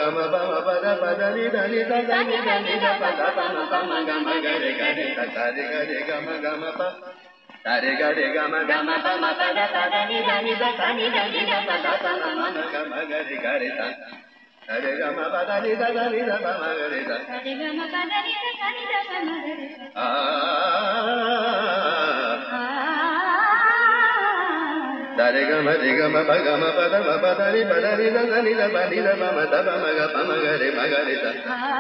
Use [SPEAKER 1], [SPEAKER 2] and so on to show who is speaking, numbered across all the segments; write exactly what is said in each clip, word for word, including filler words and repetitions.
[SPEAKER 1] म प म प द प द नि ध नि ध ध नि ध नि ध प द प म प म ग म ग रे ग रे ध ध रे ग रे ग म ग म प ध रे ग रे ग म ग म प म प द प द नि ध नि ध ध नि ध नि ध प द प म म ग म ग रे ग रे ध रे ग म प द नि ध ध नि ध प म ग रे ध रे ग म प द नि ध ध नि ध प म ग रे ध आ ध रे ग म रे ग म प ग म प द म प द नि प द नि ध ध नि ध प नि ध प म द प म ग प म ग रे म ग रे ध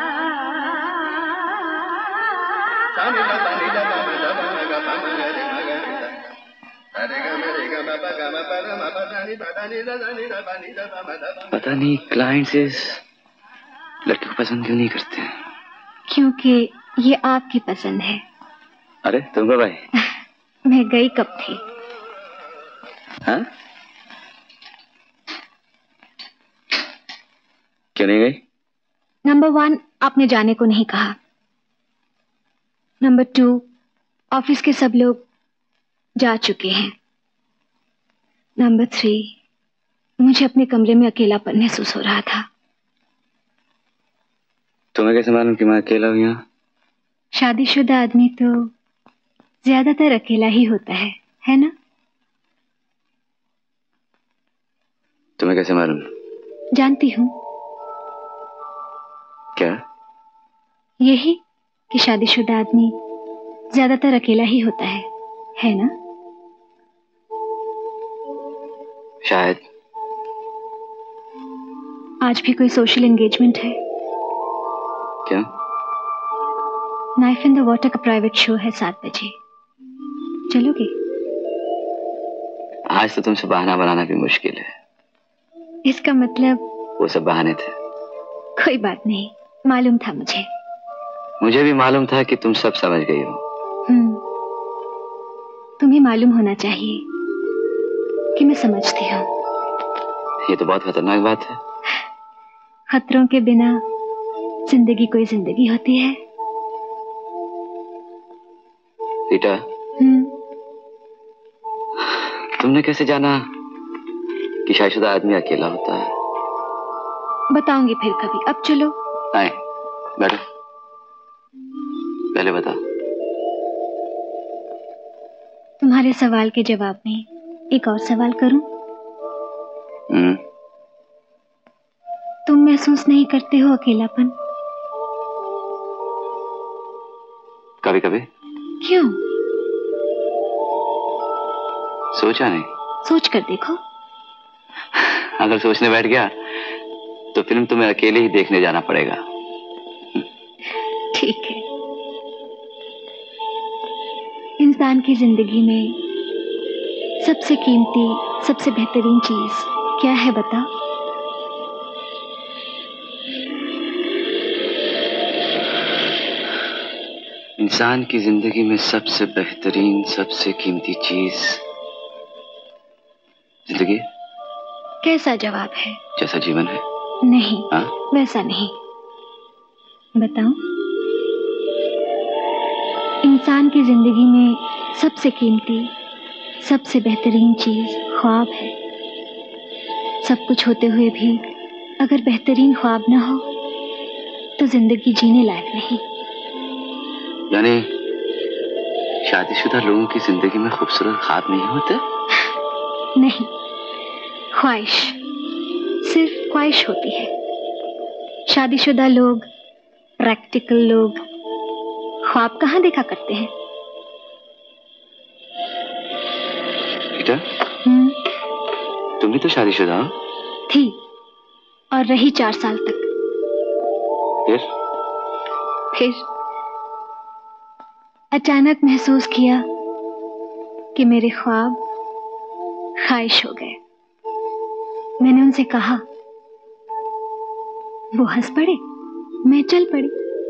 [SPEAKER 1] सा नि ध प नि ध प म द प म ग प म ग रे म ग रे ध रे ग म रे ग म प ग म प द म प द नि प द नि ध ध नि ध प नि ध प म द प
[SPEAKER 2] पता नहीं क्लाइंट्स इस लड़की को पसंद क्यों नहीं करते हैं?
[SPEAKER 3] क्योंकि ये आपकी पसंद है।
[SPEAKER 2] अरे तुम कब आई?
[SPEAKER 3] मैं गई कब थी?
[SPEAKER 2] हाँ? क्यों नहीं गई?
[SPEAKER 3] नंबर वन, आपने जाने को नहीं कहा। नंबर टू, ऑफिस के सब लोग जा चुके हैं। नंबर थ्री, मुझे अपने कमरे में अकेलापन महसूस हो रहा था।
[SPEAKER 2] तुम्हें कैसे मालूम कि मैं अकेला हूं यहाँ?
[SPEAKER 3] शादीशुदा आदमी तो ज्यादातर अकेला ही होता है, है ना?
[SPEAKER 2] तुम्हें कैसे मालूम?
[SPEAKER 3] जानती हूँ।
[SPEAKER 2] क्या?
[SPEAKER 3] यही कि शादीशुदा आदमी ज्यादातर अकेला ही होता है, है ना?
[SPEAKER 2] शायद।
[SPEAKER 3] आज भी कोई सोशल एंगेजमेंट है?
[SPEAKER 2] क्या?
[SPEAKER 3] नाइफ इन द वाटर का प्राइवेट शो है सात बजे, चलोगे?
[SPEAKER 2] आज तो तुमसे बहाना बनाना भी मुश्किल है।
[SPEAKER 3] इसका मतलब?
[SPEAKER 2] वो सब बहाने थे।
[SPEAKER 3] कोई बात नहीं, मालूम था मुझे।
[SPEAKER 2] मुझे भी मालूम था कि तुम सब समझ गई हो।
[SPEAKER 3] हम्म, तुम्हें मालूम होना चाहिए कि मैं समझती हूँ।
[SPEAKER 2] ये तो बहुत खतरनाक बात है।
[SPEAKER 3] खतरों के बिना जिंदगी कोई जिंदगी होती है।
[SPEAKER 2] रीटा,
[SPEAKER 3] हम्म,
[SPEAKER 2] तुमने कैसे जाना कि शादीशुदा आदमी अकेला होता है?
[SPEAKER 3] बताऊंगी फिर कभी, अब चलो।
[SPEAKER 2] नहीं, बैठो, पहले बताओ।
[SPEAKER 3] तुम्हारे सवाल के जवाब में एक और सवाल करूं?
[SPEAKER 2] हम्म।
[SPEAKER 3] तुम महसूस नहीं करते हो अकेलापन?
[SPEAKER 2] कभी कभी।
[SPEAKER 3] क्यों?
[SPEAKER 2] सोचा नहीं।
[SPEAKER 3] सोच कर देखो।
[SPEAKER 2] अगर सोचने बैठ गया तो फिल्म तुम्हें अकेले ही देखने जाना पड़ेगा।
[SPEAKER 3] ठीक है। इंसान की जिंदगी में सबसे कीमती, सबसे बेहतरीन चीज क्या है बता?
[SPEAKER 2] इंसान की जिंदगी में सबसे बेहतरीन, सबसे कीमती चीज जिंदगी।
[SPEAKER 3] कैसा जवाब है?
[SPEAKER 2] जैसा जीवन है।
[SPEAKER 3] नहीं।
[SPEAKER 2] हा?
[SPEAKER 3] वैसा नहीं। बताऊं? इंसान की जिंदगी में सबसे कीमती, सबसे बेहतरीन चीज ख्वाब है। सब कुछ होते हुए भी अगर बेहतरीन ख्वाब ना हो तो जिंदगी जीने लायक नहीं।
[SPEAKER 2] यानी शादीशुदा लोगों की जिंदगी में खूबसूरत ख्वाब नहीं होते?
[SPEAKER 3] नहीं, ख्वाहिश, सिर्फ ख्वाहिश होती है। शादीशुदा लोग, प्रैक्टिकल लोग ख्वाब कहाँ देखा करते हैं?
[SPEAKER 2] बेटा,
[SPEAKER 3] हम्म,
[SPEAKER 2] तुम भी तो शादीशुदा हो?
[SPEAKER 3] थी, और रही चार साल तक।
[SPEAKER 2] फिर?
[SPEAKER 3] फिर अचानक महसूस किया कि मेरे ख्वाब ख्वाहिश हो गए। मैंने उनसे कहा, वो हंस पड़े, मैं चल पड़ी।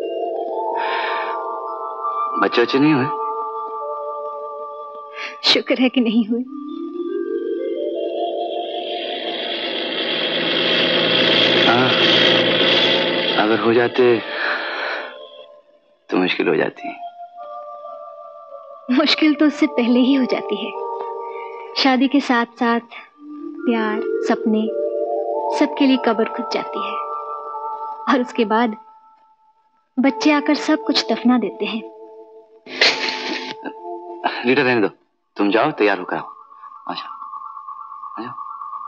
[SPEAKER 2] बच्चे बच्चे नहीं हुए?
[SPEAKER 3] शुक्र है कि नहीं हुए।
[SPEAKER 2] हाँ, अगर हो जाते तो मुश्किल हो जाती।
[SPEAKER 3] मुश्किल तो उससे पहले ही हो जाती है। शादी के साथ साथ प्यार, सपने, सबके लिए कब्र खुद जाती है। और उसके बाद बच्चे आकर सब कुछ दफना देते हैं।
[SPEAKER 2] रीटा रहने दो, तुम जाओ तैयार होकर आओ। अच्छा आ जाओ।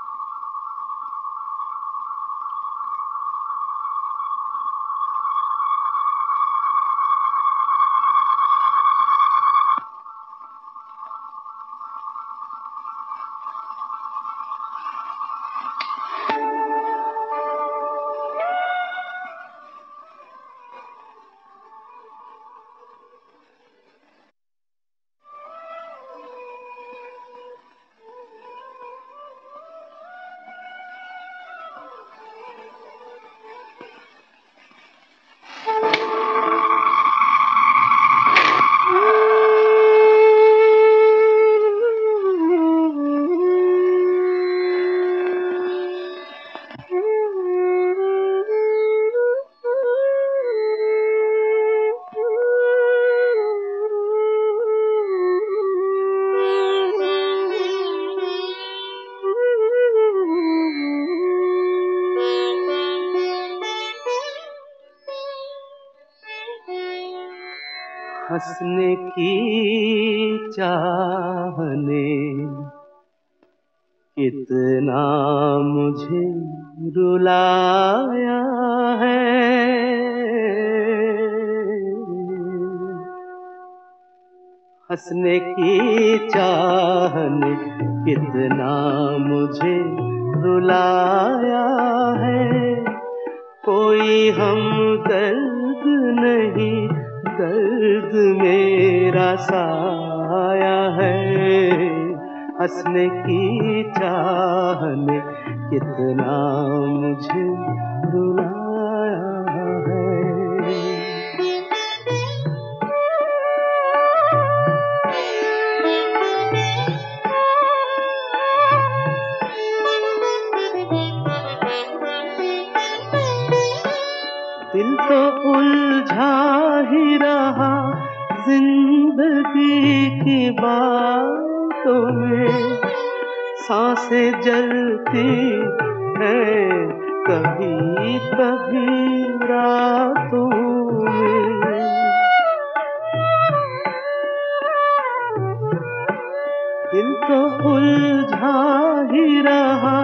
[SPEAKER 4] हंसने की चाहने कितना मुझे रुलाया है, हंसने की चाहने कितना मुझे रुलाया है। कोई हमदर्द नहीं, दर्द मेरा साया है। हंसने की चाहने कितना मुझे रुलाया है। दिल तो उलझा ही रहा जिंदगी की बातों में, सांसें जलती हैं कभी कभी रातों में। दिल तो उलझा ही रहा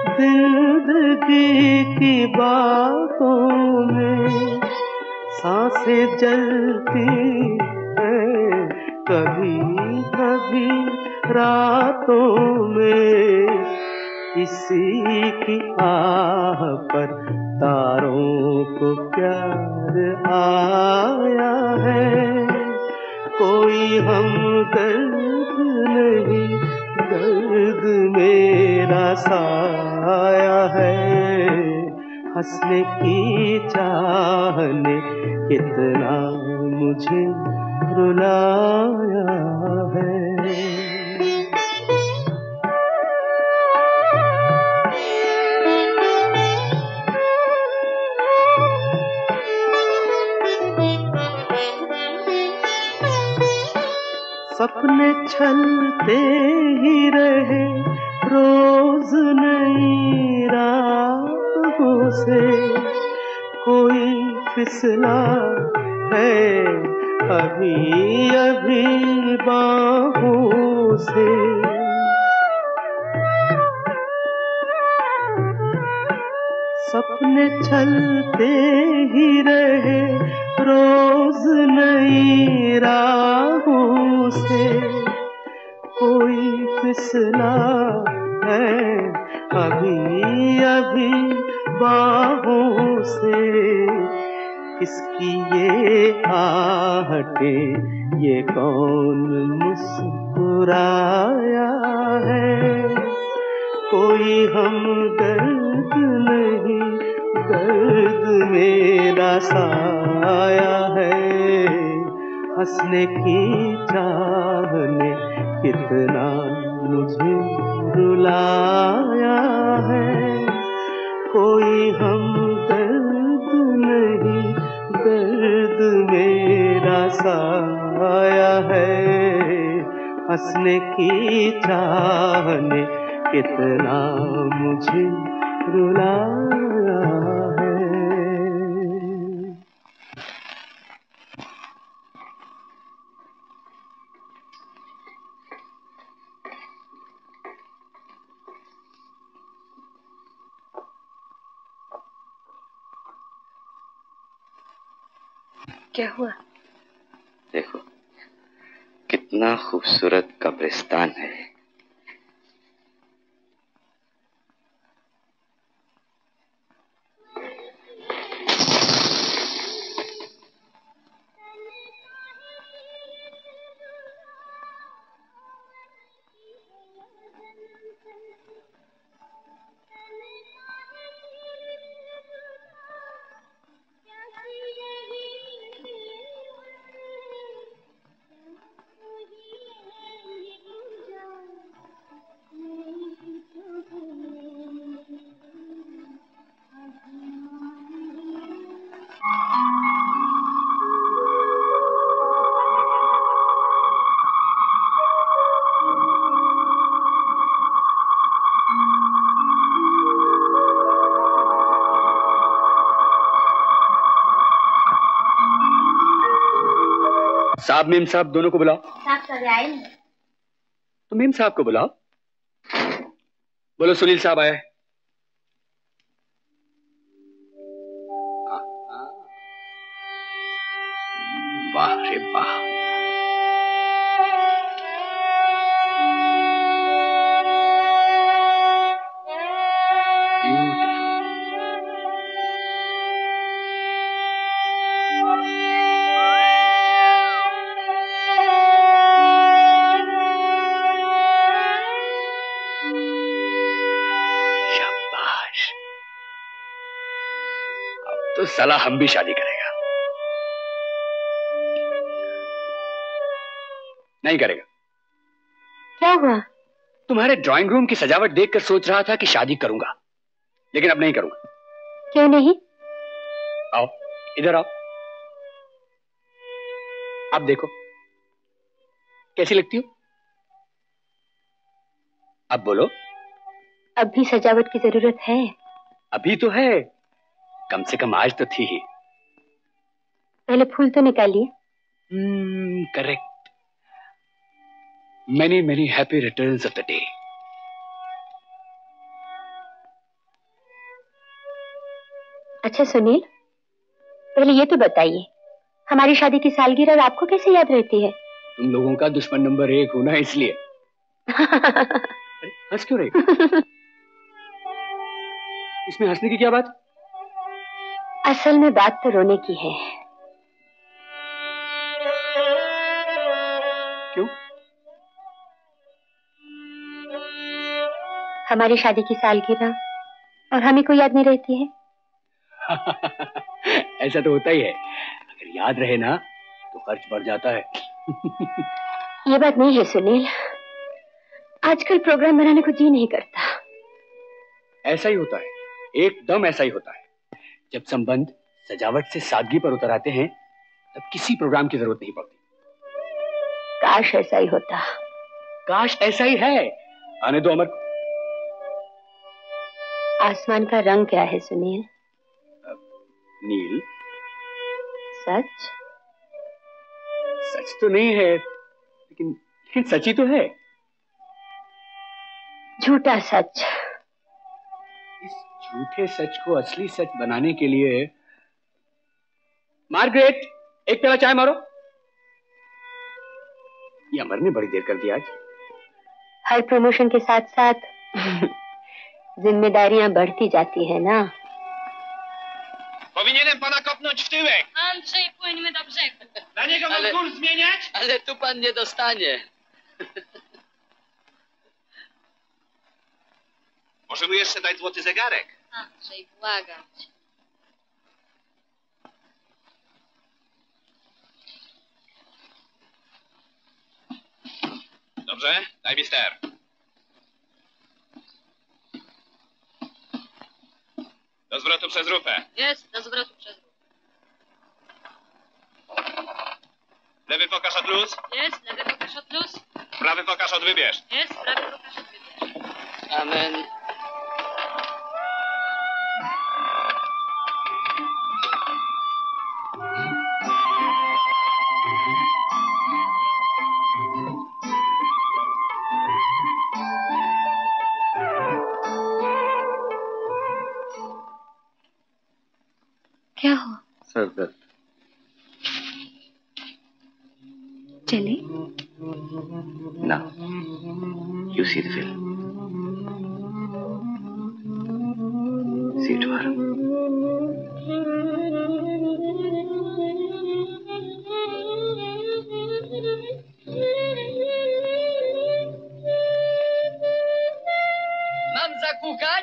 [SPEAKER 4] जिंदगी की बातों में, सांसें जलती हैं कभी कभी रातों में। किसी की आह पर तारों को प्यार आया है। कोई हमदर्द नहीं, दर्द मेरा साया है। हंसने की चाहने कितना मुझे रुलाया है। सपने छलते ही रहे रोज नई राहों से, कोई फिसला है अभी अभी बाहों से। सपने छलते ही रहे रोज नई राहों से, कोई फिसला है अभी अभी बाहों से। किसकी ये आहटें, ये कौन मुस्कुराया है। कोई हमदर्द नहीं, दर्द मेरा साया है। हंसने की चाहने कितना मुझे रुलाया है। कोई हमदर्द नहीं, दर्द मेरा साया है। हंसने की चाहने कितना मुझे रुलाया है।
[SPEAKER 3] क्या हुआ?
[SPEAKER 2] देखो कितना खूबसूरत कब्रिस्तान है।
[SPEAKER 1] साहब मीम साहब दोनों को बुलाओ।
[SPEAKER 3] साहब कभी आए नहीं।
[SPEAKER 1] तो मीम साहब को बुलाओ। बोलो सुनील साहब आए।
[SPEAKER 2] वाह रे वाह।
[SPEAKER 1] तो साला हम भी शादी करेगा। नहीं करेगा।
[SPEAKER 3] क्या हुआ?
[SPEAKER 1] तुम्हारे ड्राइंग रूम की सजावट देखकर सोच रहा था कि शादी करूंगा, लेकिन अब नहीं करूंगा।
[SPEAKER 3] क्यों नहीं?
[SPEAKER 1] आओ इधर आओ। अब देखो कैसी लगती हो। अब बोलो।
[SPEAKER 3] अब भी सजावट की जरूरत है?
[SPEAKER 1] अभी तो है, कम से कम आज तो थी ही।
[SPEAKER 3] पहले फूल तो निकालिए।
[SPEAKER 1] Hmm correct. Many many happy returns of the day.
[SPEAKER 3] अच्छा सुनील, पहले ये तो बताइए, हमारी शादी की सालगिरह आपको कैसे याद रहती है?
[SPEAKER 1] तुम लोगों का दुश्मन नंबर एक हूं ना, इसलिए। अरे हंस क्यों रही? इसमें हंसने की क्या बात?
[SPEAKER 3] असल में बात तो रोने की है।
[SPEAKER 1] क्यों?
[SPEAKER 3] हमारी शादी की सालगिरह और हमें को याद नहीं रहती है।
[SPEAKER 1] ऐसा तो होता ही है, अगर याद रहे ना तो खर्च बढ़ जाता है।
[SPEAKER 3] ये बात नहीं है सुनील, आजकल प्रोग्राम बनाने को जी नहीं करता।
[SPEAKER 1] ऐसा ही होता है, एकदम ऐसा ही होता है। जब संबंध सजावट से सादगी पर उतर आते हैं तब किसी प्रोग्राम की जरूरत नहीं पड़ती।
[SPEAKER 3] काश ऐसा ही होता।
[SPEAKER 1] काश ऐसा ही है। आने दो अमर को।
[SPEAKER 3] आसमान का रंग क्या है सुनील?
[SPEAKER 1] नील।
[SPEAKER 3] सच?
[SPEAKER 1] सच तो नहीं है, लेकिन लेकिन सच ही तो है।
[SPEAKER 3] झूठा सच।
[SPEAKER 1] इस झूठे सच को असली सच बनाने के लिए मार्गरेट एक प्याला चाय मारो। ये अमर ने बड़ी देर कर दी आज।
[SPEAKER 3] हर प्रमोशन के साथ साथ जिम्मेदारियां बढ़ती जाती है ना।
[SPEAKER 5] Powinienem pana kopnąć w tyłek.
[SPEAKER 6] Andrzej, płyńmy do brzegu.
[SPEAKER 5] Dla niego mam
[SPEAKER 2] Ale-
[SPEAKER 5] kurs zmieniać?
[SPEAKER 2] Ale tu pan nie dostanie.
[SPEAKER 5] Może mu jeszcze dać złoty zegarek?
[SPEAKER 6] Andrzej, błagam cię.
[SPEAKER 5] Dobrze, daj mi ster. Do zwrotu przez rufę.
[SPEAKER 6] Jest, do zwrotu przez ruch.
[SPEAKER 5] Lewy pokaż od luz,
[SPEAKER 6] Jest, lewy pokaż od luz.
[SPEAKER 5] prawy pokaż od wybierz.
[SPEAKER 6] Jest, prawy pokaż od wybierz.
[SPEAKER 2] Amen.
[SPEAKER 3] क्या हुआ?
[SPEAKER 2] Sir दर्द।
[SPEAKER 3] चले?
[SPEAKER 2] ना, you see the film. See you tomorrow.
[SPEAKER 7] Mamza Kukat.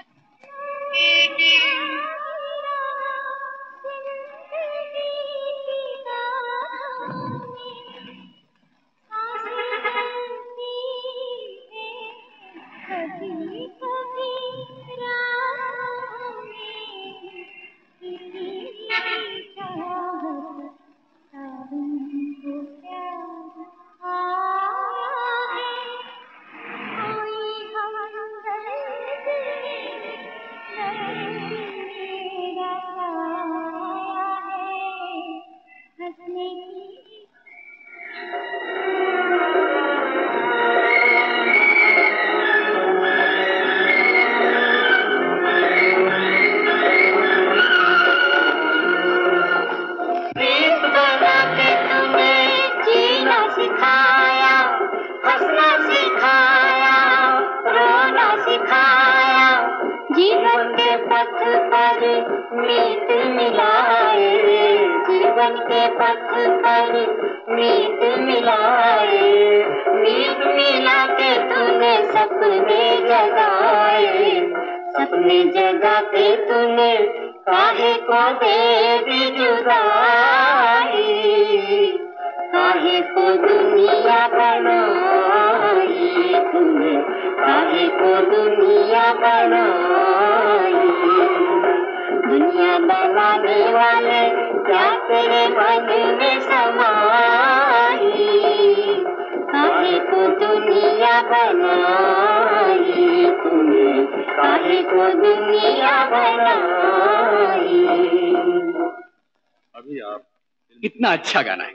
[SPEAKER 8] कितना अच्छा गाना है।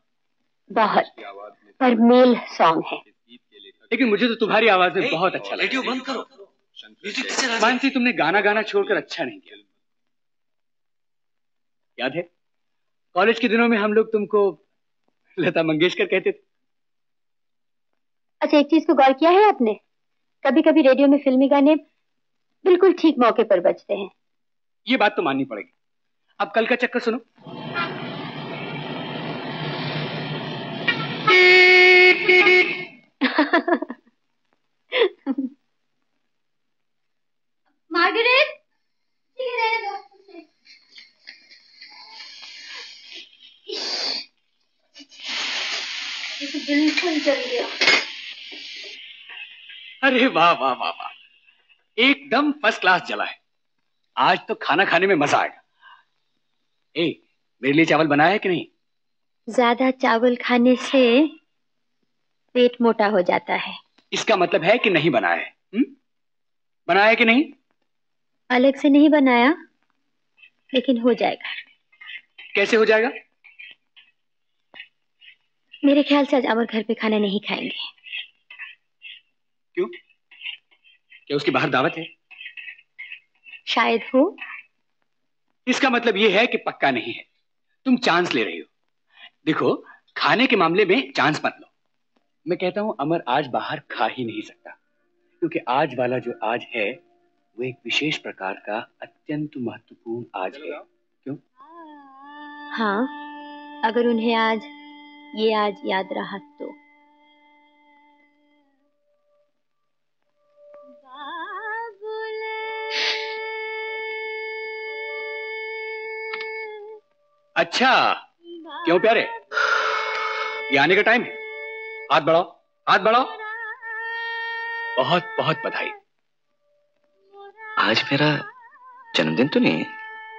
[SPEAKER 9] बहुत, पर मेल सॉन्ग है।
[SPEAKER 8] लेकिन मुझे तो तुम्हारी आवाज में बहुत अच्छा लगा। रेडियो बंद करो। मानसी, तुमने गाना गाना छोड़कर अच्छा नहीं किया। याद है कॉलेज के दिनों में हम लोग तुमको लता मंगेशकर कहते थे।
[SPEAKER 9] अच्छा, एक चीज को गौर किया है आपने? कभी कभी रेडियो में फिल्मी गाने बिल्कुल ठीक मौके पर बजते हैं।
[SPEAKER 8] ये बात तो माननी पड़ेगी। अब कल का चक्कर सुनो।
[SPEAKER 3] मार्गरेट, बिल्कुल चल गया।
[SPEAKER 8] अरे वाह वाह वाह वाह, एकदम फर्स्ट क्लास जला है। आज तो खाना खाने में मजा आएगा। ए, मेरे लिए चावल बनाया है कि नहीं?
[SPEAKER 9] ज्यादा चावल खाने से पेट मोटा हो जाता है।
[SPEAKER 8] इसका मतलब है कि नहीं बनाया है। हुँ? बनाया है कि नहीं?
[SPEAKER 9] अलग से नहीं बनाया, लेकिन हो जाएगा।
[SPEAKER 8] कैसे हो जाएगा?
[SPEAKER 9] मेरे ख्याल से आज अमर घर पे खाना नहीं खाएंगे।
[SPEAKER 8] क्यों? क्या उसकी बाहर दावत है?
[SPEAKER 9] शायद हो।
[SPEAKER 8] इसका मतलब यह है कि पक्का नहीं है। तुम चांस ले रही हो। देखो, खाने के मामले में चांस मत लो। मैं कहता हूं अमर आज बाहर खा ही नहीं सकता, क्योंकि आज वाला जो आज है वो एक विशेष प्रकार का अत्यंत महत्वपूर्ण आज है। क्यों?
[SPEAKER 9] हाँ, अगर उन्हें आज ये आज याद रहा तो।
[SPEAKER 8] अच्छा, क्यों प्यारे? ये आने का टाइम है। हाथ बढ़ाओ, हाथ बढ़ाओ। बहुत बहुत बधाई।
[SPEAKER 2] आज मेरा जन्मदिन तो नहीं है?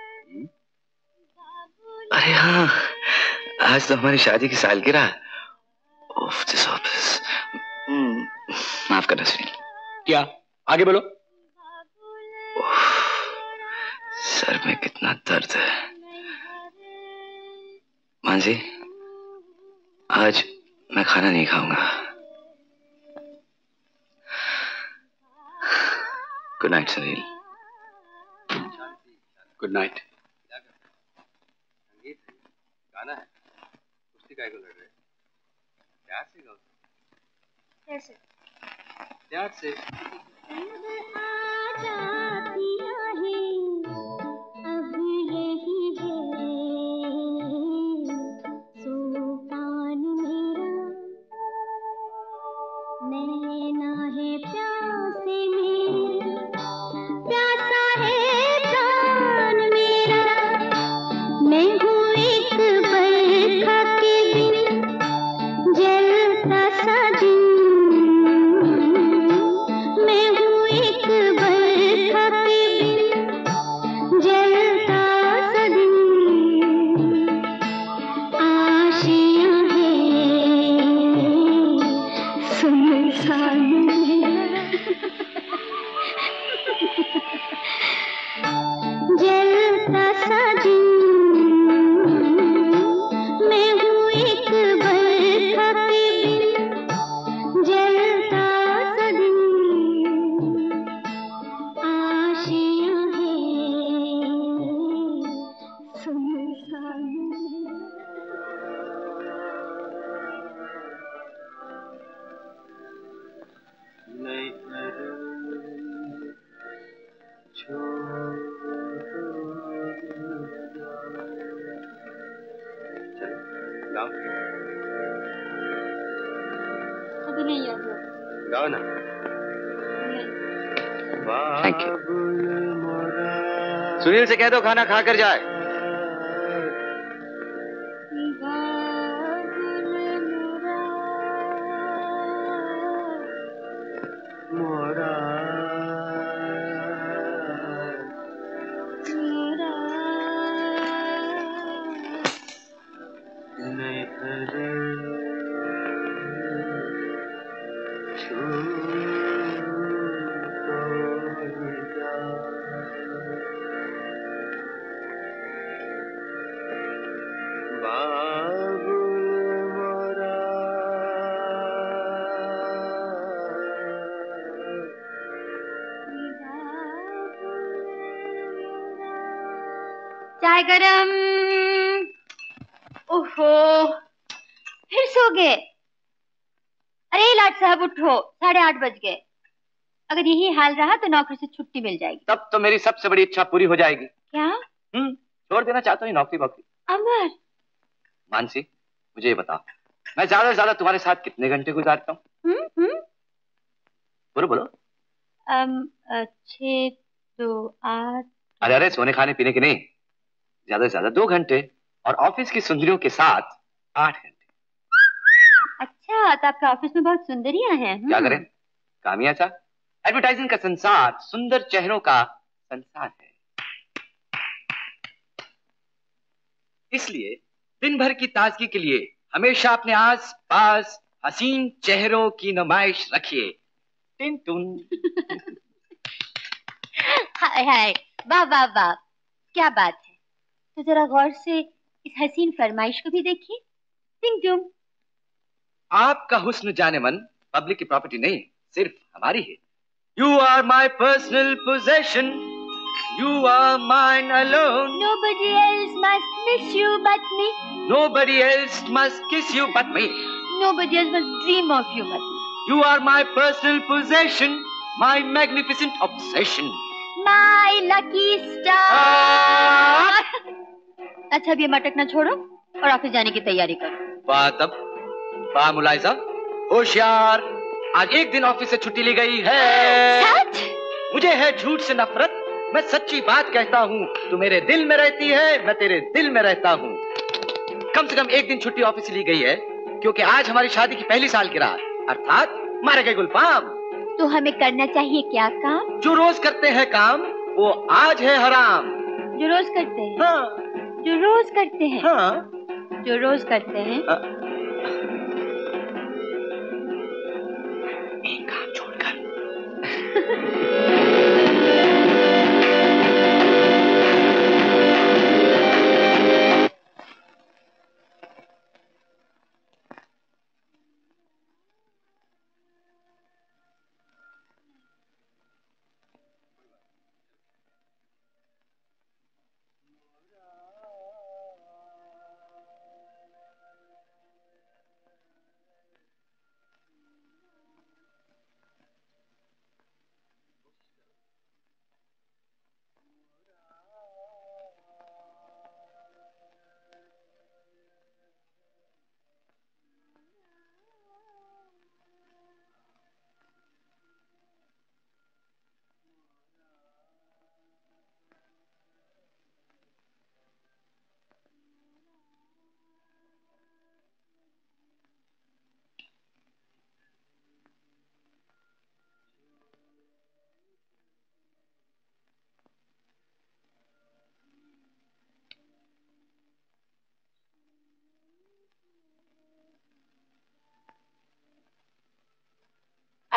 [SPEAKER 2] अरे हाँ, आज तो हमारी शादी की सालगिरह। Of this office. माफ करना सुनील।
[SPEAKER 8] क्या? आगे बोलो।
[SPEAKER 2] सर में कितना दर्द है। मानसी, आज मैं खाना नहीं खाऊंगा। Good night Sunil.
[SPEAKER 8] Good night.
[SPEAKER 1] गाना है, कुश्ती काय को लड़ रहे?
[SPEAKER 2] प्यार से गाओ।
[SPEAKER 3] कैसे?
[SPEAKER 2] प्यार से।
[SPEAKER 3] अभी नहीं याद हो।
[SPEAKER 2] गाओ ना। Thank you. सुनील से कह दो खाना खा कर जाए।
[SPEAKER 9] चाय गरम। ओहो, फिर सो गए? अरे लाट साहब उठो, साढ़े आठ बज गए। अगर यही हाल रहा तो नौकरी से छुट्टी मिल जाएगी।
[SPEAKER 2] तब तो मेरी सबसे बड़ी इच्छा पूरी हो जाएगी।
[SPEAKER 9] क्या?
[SPEAKER 2] हम्म, छोड़ देना चाहता हूँ नौकरी वोकरी।
[SPEAKER 9] अमर।
[SPEAKER 2] मानसी, मुझे ये बताओ, मैं ज्यादा से ज्यादा तुम्हारे साथ कितने घंटे गुजारता हूँ?
[SPEAKER 9] हम्म हम्म
[SPEAKER 2] बोलो बोलो।
[SPEAKER 9] अम छः दो आठ।
[SPEAKER 2] अरे अरे, सोने खाने पीने के नहीं, ज्यादा से ज्यादा दो घंटे, और ऑफिस की सुंदरियों के साथ आठ घंटे।
[SPEAKER 9] अच्छा, तो आपके ऑफिस में बहुत सुंदरियां हैं।
[SPEAKER 2] क्या करें, काम ही ऐसा। एडवर्टाइजिंग का संसार सुंदर चेहरों का संसार है, इसलिए दिन भर की ताजगी के लिए हमेशा अपने आस पास हसीन चेहरों की नुमाइश रखिए। टिन टुन।
[SPEAKER 9] हाय हाय, वाह वाह वाह, क्या बात है। तो जरा गौर से इस हसीन फरमाइश को भी देखिए। टिंग टुम।
[SPEAKER 2] आपका हुस्न जाने मन पब्लिक की प्रॉपर्टी नहीं, सिर्फ हमारी है। You are my personal possession, you are mine alone.
[SPEAKER 9] Nobody else must miss you but me.
[SPEAKER 2] Nobody else must kiss you but me.
[SPEAKER 9] Nobody else must dream of you but me.
[SPEAKER 2] You are my personal possession, my magnificent obsession.
[SPEAKER 9] My lucky star. अच्छा, अब ये मटकना छोड़ो और office जाने की तैयारी करो।
[SPEAKER 2] वाह तब, वाह मुलाइजा, होशियार, आज एक दिन ऑफिस से छुट्टी ली गई है।
[SPEAKER 9] सच?
[SPEAKER 2] मुझे है झूठ से नफरत, मैं सच्ची बात कहता हूँ। तू मेरे दिल में रहती है, मैं तेरे दिल में रहता हूँ। कम से कम एक दिन छुट्टी ऑफिस से ली गई है, क्योंकि आज हमारी शादी की पहली सालगिरह, अर्थात मारे गए गुलफाम।
[SPEAKER 9] तो हमें करना चाहिए क्या काम?
[SPEAKER 2] जो रोज करते हैं काम, वो आज है हराम।
[SPEAKER 9] जो रोज करते हैं?
[SPEAKER 2] हाँ।
[SPEAKER 9] जो रोज करते हैं?
[SPEAKER 2] हाँ।
[SPEAKER 9] जो रोज करते हैं?
[SPEAKER 2] हाँ। एक काम छोड़कर।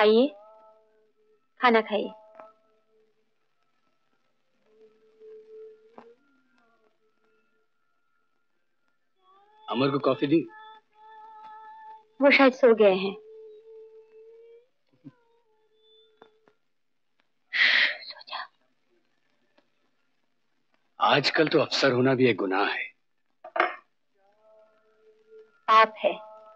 [SPEAKER 9] आइए, खाना खाइए।
[SPEAKER 8] अमर को कॉफी दी?
[SPEAKER 9] वो शायद सो गए हैं। सो जा।
[SPEAKER 8] आजकल तो अफसर होना भी एक गुनाह है।
[SPEAKER 9] पाप है।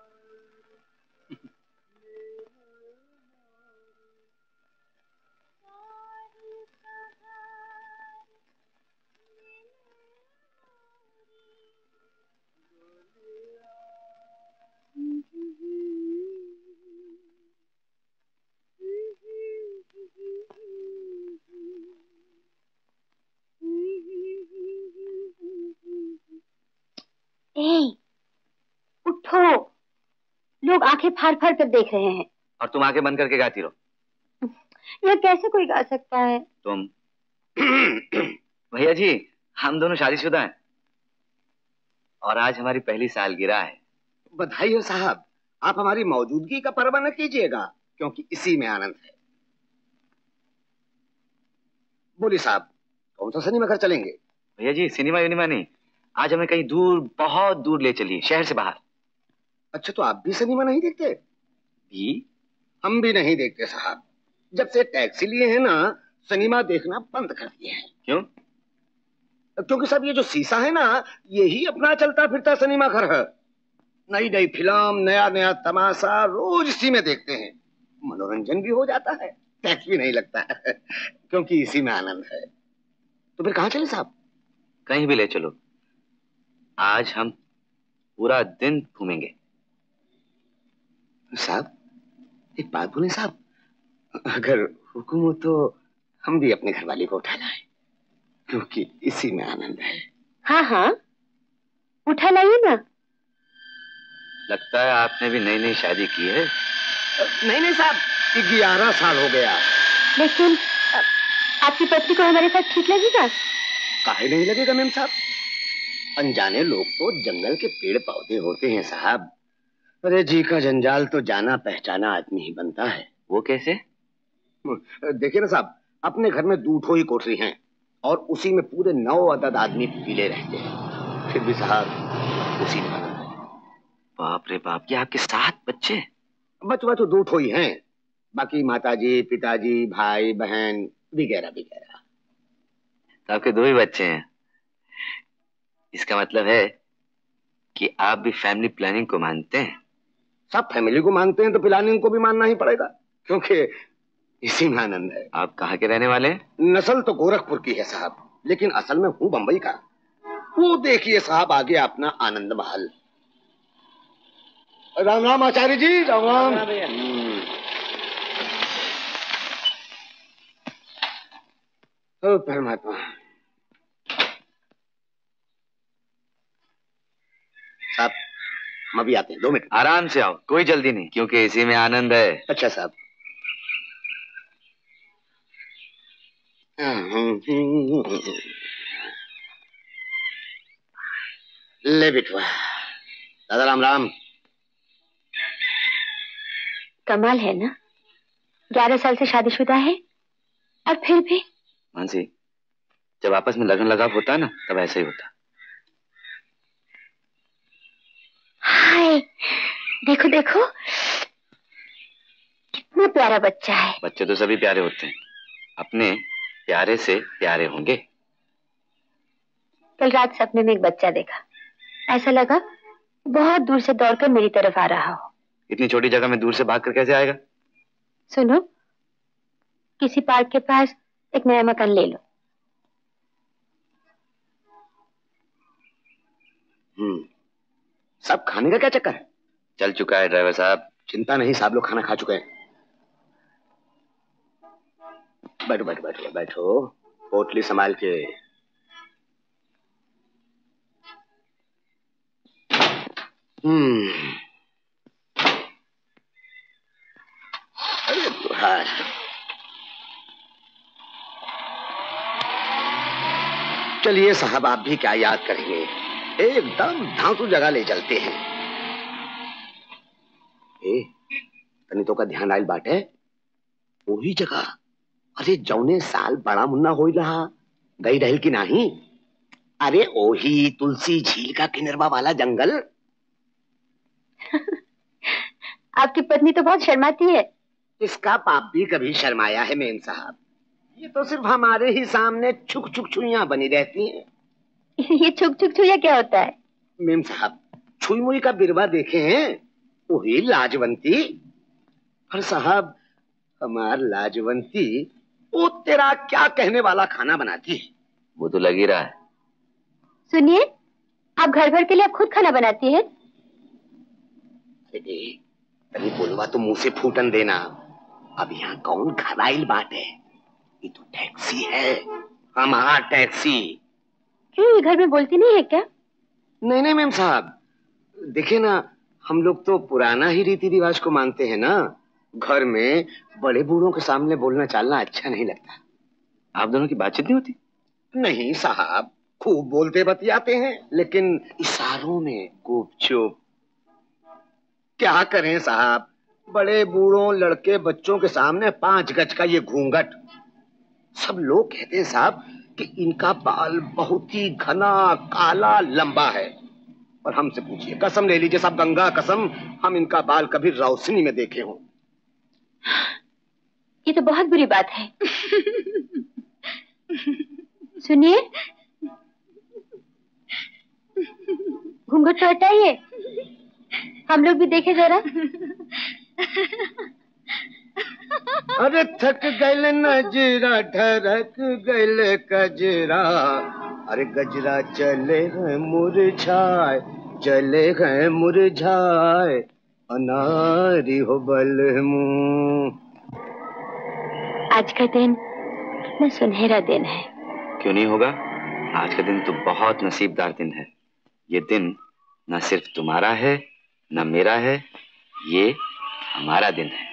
[SPEAKER 9] ए, उठो, लोग आंखें फाड़ फाड़ कर देख रहे हैं।
[SPEAKER 2] और तुम आंखें बंद करके गाती रहो।
[SPEAKER 9] यह कैसे कोई गा सकता है?
[SPEAKER 2] तुम भैया जी, हम दोनों शादीशुदा हैं और आज हमारी पहली सालगिरह है।
[SPEAKER 7] बधाई हो साहब। आप हमारी मौजूदगी का परवाह न कीजिएगा, क्योंकि इसी में आनंद है। बोलिए साहब, कौन सा सिनेमा घर चलेंगे?
[SPEAKER 2] भैया जी, सिनेमा यूनिमा नहीं, आज हमें कहीं दूर, बहुत दूर ले चलिए, शहर से बाहर।
[SPEAKER 7] अच्छा, तो आप भी सिनेमा नहीं देखते?
[SPEAKER 2] भी?
[SPEAKER 7] हम भी नहीं देखते साहब। जब से टैक्सी लिए हैं ना, सिनेमा देखना बंद कर दिए हैं।
[SPEAKER 2] क्यों?
[SPEAKER 7] क्योंकि साहब ये जो शीशा है ना, यही अपना चलता फिरता सिनेमा घर है। नई नई फिल्म, नया नया तमाशा रोज इसी में देखते हैं। मनोरंजन भी हो जाता है, टैक्स भी नहीं लगता है, क्योंकि इसी में आनंद है। तो फिर कहाँ चले साहब?
[SPEAKER 2] कहीं भी ले चलो, आज हम पूरा दिन घूमेंगे।
[SPEAKER 7] साहब एक बात बोले साहब, अगर हुक्म हो तो हम भी अपने घरवाली को उठा लाएं, क्योंकि इसी में आनंद है।
[SPEAKER 9] हाँ हाँ, उठा लाइए ना।
[SPEAKER 2] लगता है आपने भी नई नई शादी की है।
[SPEAKER 7] नहीं नहीं साहब, ग्यारह साल हो गया।
[SPEAKER 9] लेकिन आपकी पत्नी को हमारे साथ ठीक लगेगा?
[SPEAKER 7] काहे नहीं लगेगा मैम साहब, अनजाने लोग तो जंगल के पेड़ पौधे होते हैं साहब। अरे जी का जंजाल तो जाना पहचाना आदमी ही बनता है।
[SPEAKER 2] वो कैसे?
[SPEAKER 7] देखिए ना साहब, अपने घर में दूठो ही कोठरी हैं और उसी में पूरे नौ अदद आदमी पीले रहते हैं, फिर भी साहब उसी में आनंद है।
[SPEAKER 2] बाप रे बाप, ये आपके सात बच्चे?
[SPEAKER 7] बचवा तो दूठो ही हैं, बाकी माताजी, पिताजी, भाई बहन वगैरह वगैरह।
[SPEAKER 2] तो आपके दो ही बच्चे हैं। इसका मतलब है कि आप भी फैमिली प्लानिंग को मानते हैं।
[SPEAKER 7] सब फैमिली को मानते हैं तो प्लानिंग को भी मानना ही पड़ेगा, क्योंकि इसी में आनंद है।
[SPEAKER 2] आप कहाँ के रहने वाले हैं?
[SPEAKER 7] नस्ल तो गोरखपुर की है साहब, लेकिन असल में हूँ बंबई का। वो देखिए साहब आगे अपना आनंद महल। राम राम आचार्य जी, राम राम। ओ परमात्मा। साहब हम अभी आते हैं, दो मिनट।
[SPEAKER 2] आराम से आओ, कोई जल्दी नहीं, क्योंकि इसी में आनंद है।
[SPEAKER 7] अच्छा साहब। ले बिटवा। दादा राम राम।
[SPEAKER 9] कमाल है ना, ग्यारह साल से शादीशुदा है और फिर भी।
[SPEAKER 2] मानसी, जब आपस में लगन लगाव होता है ना, तब ऐसा ही होता।
[SPEAKER 9] हाय, देखो देखो कितना प्यारा बच्चा है।
[SPEAKER 2] बच्चे तो सभी प्यारे होते हैं, अपने प्यारे से प्यारे होंगे।
[SPEAKER 9] कल रात सपने में एक बच्चा देखा, ऐसा लगा बहुत दूर से दौड़कर मेरी तरफ आ रहा हो।
[SPEAKER 2] इतनी छोटी जगह में दूर से भागकर कैसे आएगा?
[SPEAKER 9] सुनो, किसी पार्क के पास एक नया मकान ले लो।
[SPEAKER 7] हम्म सब खाने का क्या चक्कर है?
[SPEAKER 2] चल चुका है ड्राइवर साहब।
[SPEAKER 7] चिंता नहीं, साहब लोग खाना खा चुके हैं। बैठो बैठो बैठो बैठो, पोटली संभाल के। हम्म अरे दुहार। चलिए साहब, आप भी क्या याद करेंगे, एकदम धांसू जगह ले चलते हैं। ए, तनी तो का ध्यान आयल बाटे, वही जगह, अरे जौने साल बड़ा मुन्ना हो रहा गई रहल की नहीं? अरे ओही तुलसी झील का किनरवा वाला जंगल।
[SPEAKER 9] आपकी पत्नी तो बहुत शर्माती है।
[SPEAKER 7] इसका बाप भी कभी शर्माया है मेम साहब? ये तो सिर्फ हमारे ही सामने छुक छुक छुइयां बनी रहती हैं।
[SPEAKER 9] ये छुक छुक छुइया क्या होता है?
[SPEAKER 7] मेम साहब, छुई मुई का बिरवा देखे हैं? वही लाजवंती। पर साहब, हमार लाजवंती वो तेरा क्या कहने वाला खाना बनाती है।
[SPEAKER 2] वो तो लग ही रहा है।
[SPEAKER 9] सुनिए, आप घर भर के लिए आप खुद खाना बनाती है?
[SPEAKER 7] अरे बोलवा तो मुंह से फूटन देना। अब यहाँ कौन घराइल बात है? ये तो टैक्सी है, हमारा टैक्सी।
[SPEAKER 9] क्यों, ये घर में बोलती नहीं है क्या?
[SPEAKER 7] नहीं नहीं मेम साहब, देखिए ना, हम लोग तो पुराना ही रीति रिवाज को मानते हैं ना। घर में बड़े बूढ़ों के सामने बोलना चालना अच्छा नहीं लगता।
[SPEAKER 2] आप दोनों की बातचीत नहीं होती?
[SPEAKER 7] नहीं साहब, खूब बोलते बतियाते हैं, लेकिन इशारों में गुपचुप। क्या करें साहब, बड़े बूढ़ों, लड़के, बच्चों के सामने पांच गज का ये घूंघट। सब लोग कहते हैं साहब कि इनका बाल बहुत ही घना, काला, लंबा है। और हमसे पूछिए, कसम ले लीजिए साहब, गंगा कसम, हम इनका बाल कभी रोशनी में देखे हों।
[SPEAKER 9] ये तो बहुत बुरी बात है। सुनिए, घूंघट तो हटाइए, हम लोग भी देखे जरा।
[SPEAKER 7] अरे थक गए नजरा, ढरक गए कजरा, अरे गजरा चले हैं मुरझाए, चले हैं मुरझाए, अनारी हो बलमू।
[SPEAKER 9] आज का दिन कितना सुनहरा दिन है।
[SPEAKER 2] क्यों नहीं होगा? आज का दिन तो बहुत नसीबदार दिन है। ये दिन न सिर्फ तुम्हारा है, न मेरा है, ये हमारा दिन है।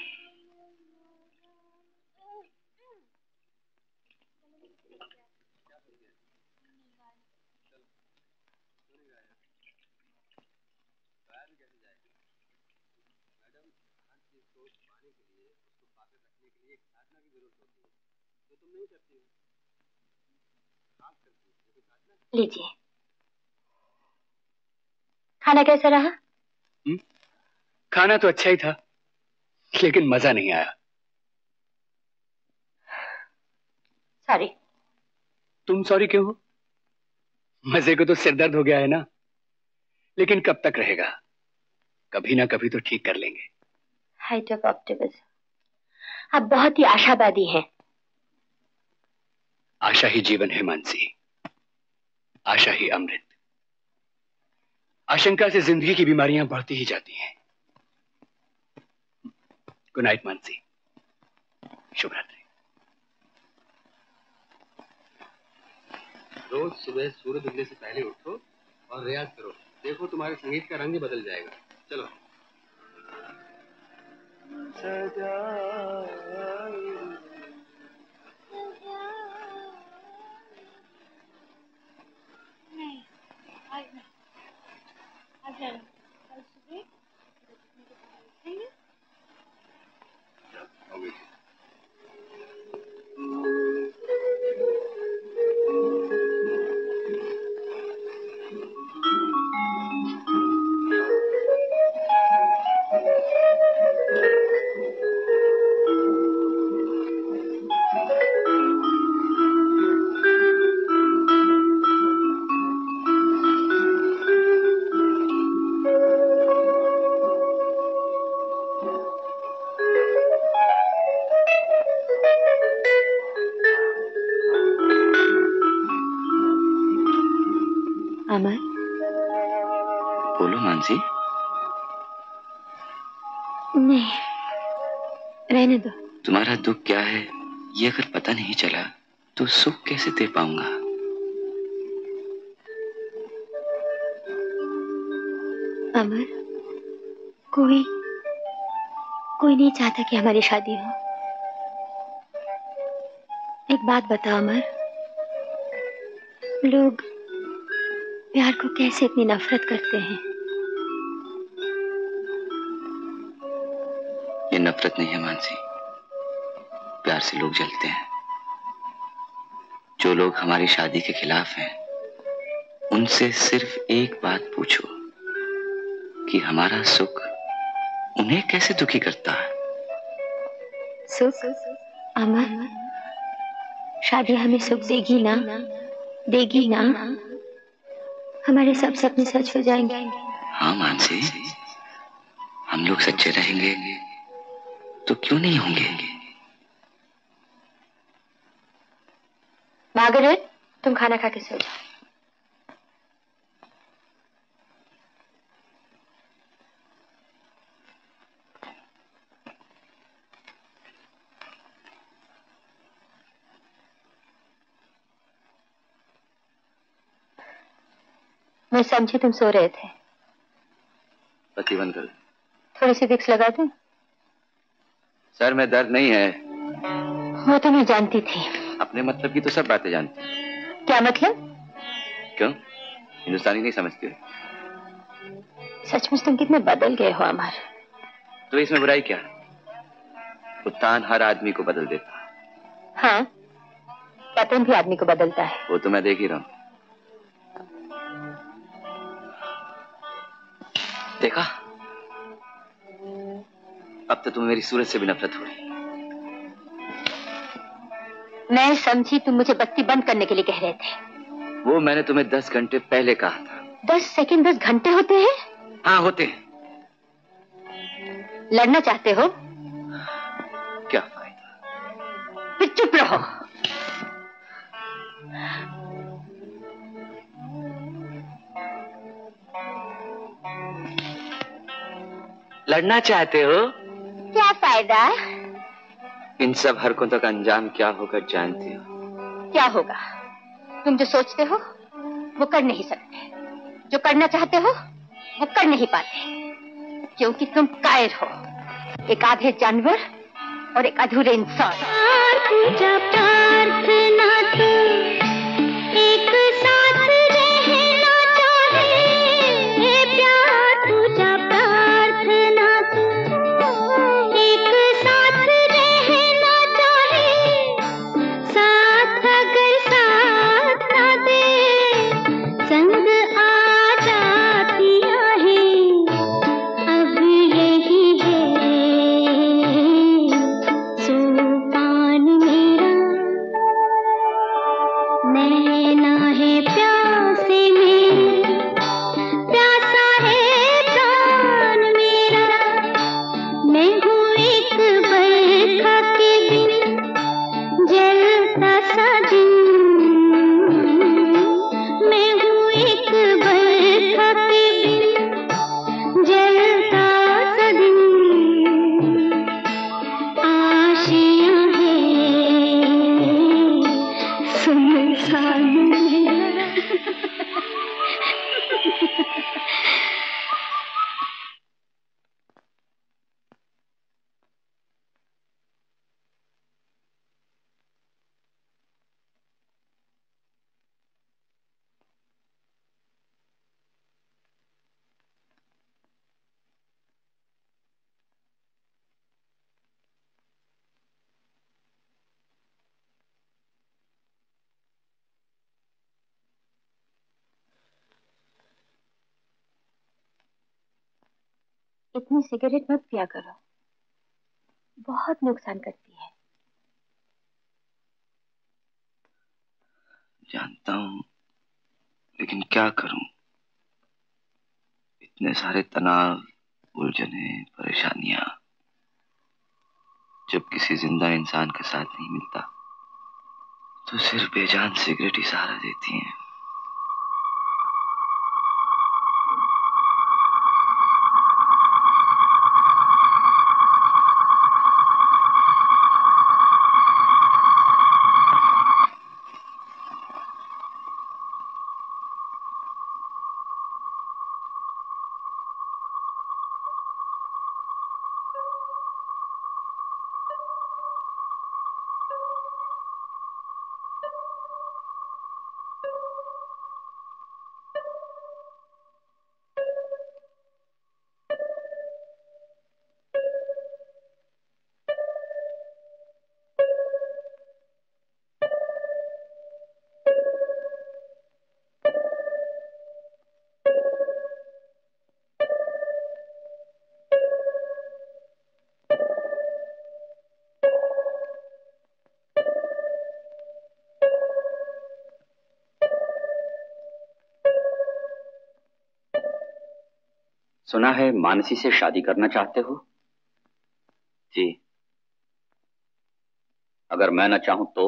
[SPEAKER 9] लीजिए। खाना कैसा रहा?
[SPEAKER 8] हुँ? खाना तो अच्छा ही था, लेकिन मजा नहीं आया।
[SPEAKER 9] सॉरी।
[SPEAKER 8] तुम सॉरी क्यों हो? मजे को तो सिरदर्द हो गया है ना, लेकिन कब तक रहेगा? कभी ना कभी तो ठीक कर लेंगे।
[SPEAKER 9] Height of optimism. आप बहुत ही आशावादी हैं।
[SPEAKER 8] आशा ही जीवन है मानसी, आशा ही अमृत। आशंका से जिंदगी की बीमारियां बढ़ती ही जाती हैं। गुड नाइट मानसी, शुभ रात्रि।
[SPEAKER 10] रोज सुबह सूरज उगने से पहले उठो और रियाज करो, देखो तुम्हारे संगीत का रंग बदल जाएगा। चलो।
[SPEAKER 9] अमर,
[SPEAKER 2] बोलो मानसी।
[SPEAKER 9] नहीं, रहने दो।
[SPEAKER 2] तुम्हारा दुख क्या है ये अगर पता नहीं चला तो सुख कैसे दे पाऊंगा?
[SPEAKER 9] अमर, कोई कोई नहीं चाहता कि हमारी शादी हो। एक बात बताओ अमर, लोग प्यार को कैसे इतनी नफरत करते हैं?
[SPEAKER 2] ये नफरत नहीं है मानसी, प्यार से लोग जलते हैं। जो लोग हमारी शादी के खिलाफ हैं, उनसे सिर्फ एक बात पूछो कि हमारा सुख उन्हें कैसे दुखी करता है।
[SPEAKER 3] सुख? अमर, शादी हमें सुख देगी ना? देगी ना? हमारे सब सपने सच हो जाएंगे।
[SPEAKER 2] हाँ मानसी, हम लोग सच्चे रहेंगे तो क्यों नहीं होंगे।
[SPEAKER 3] मार्गरेट, तुम खाना खा के सो जाओ। मैं समझी तुम सो रहे थे।
[SPEAKER 2] बत्ती बंद कर।
[SPEAKER 3] थोड़ी सी विक्स लगा दूं?
[SPEAKER 2] सर में दर्द नहीं है।
[SPEAKER 3] वो तो मैं जानती थी।
[SPEAKER 2] अपने मतलब की तो सब बातें जानती हैं।
[SPEAKER 3] क्या मतलब?
[SPEAKER 2] क्यों, हिंदुस्तानी नहीं समझती हो?
[SPEAKER 3] सचमुच तुम कितने बदल गए हो अमर।
[SPEAKER 2] तो इसमें बुराई क्या? उत्तान हर आदमी को बदल देता।
[SPEAKER 3] हाँ, पतन भी आदमी को बदलता है।
[SPEAKER 2] वो तो मैं देख ही रहा हूं। देखा, अब तो तुम्हें मेरी सूरत से भी नफरत हो रही।
[SPEAKER 3] मैं समझी तुम मुझे बत्ती बंद करने के लिए कह रहे थे।
[SPEAKER 2] वो मैंने तुम्हें दस घंटे पहले कहा था।
[SPEAKER 3] दस सेकंड दस घंटे होते हैं?
[SPEAKER 2] हाँ होते हैं।
[SPEAKER 3] लड़ना चाहते हो?
[SPEAKER 2] क्या फायदा?
[SPEAKER 3] फिर चुप रहो।
[SPEAKER 2] लड़ना चाहते हो?
[SPEAKER 3] क्या फायदा?
[SPEAKER 2] इन सब हरकतों का अंजाम क्या होगा जानती हो?
[SPEAKER 3] क्या होगा? तुम जो सोचते हो वो कर नहीं सकते, जो करना चाहते हो वो कर नहीं पाते, क्योंकि तुम कायर हो, एक आधे जानवर और एक अधूरे इंसान। तुझा प्रार्थना तू एक साथ रहना चाहे, प्यार तुझा प्रार्थना तू एक साथ रहना चाहे, साथ अगर साथ ना दे संग आ जाती है, अब यही है सोपान मेरा, नैना है प्यासे में, प्यासा है प्राण मेरा, मैं हूँ एक बरखा के बिन जलता सा दिन, मैं हूँ एक बरखा के बिन जलता सा दिन, आशियाँ है सुनसान मेरा। इतनी सिगरेट मत पिया करो, बहुत नुकसान करती है।
[SPEAKER 2] जानता हूं, लेकिन क्या करूं? इतने सारे तनाव, उलझने, परेशानियां, जब किसी जिंदा इंसान का साथ नहीं मिलता तो सिर्फ बेजान सिगरेट ही सहारा देती हैं।
[SPEAKER 11] सुना है मानसी से शादी करना चाहते हो?
[SPEAKER 12] जी।
[SPEAKER 11] अगर मैं न चाहूं तो?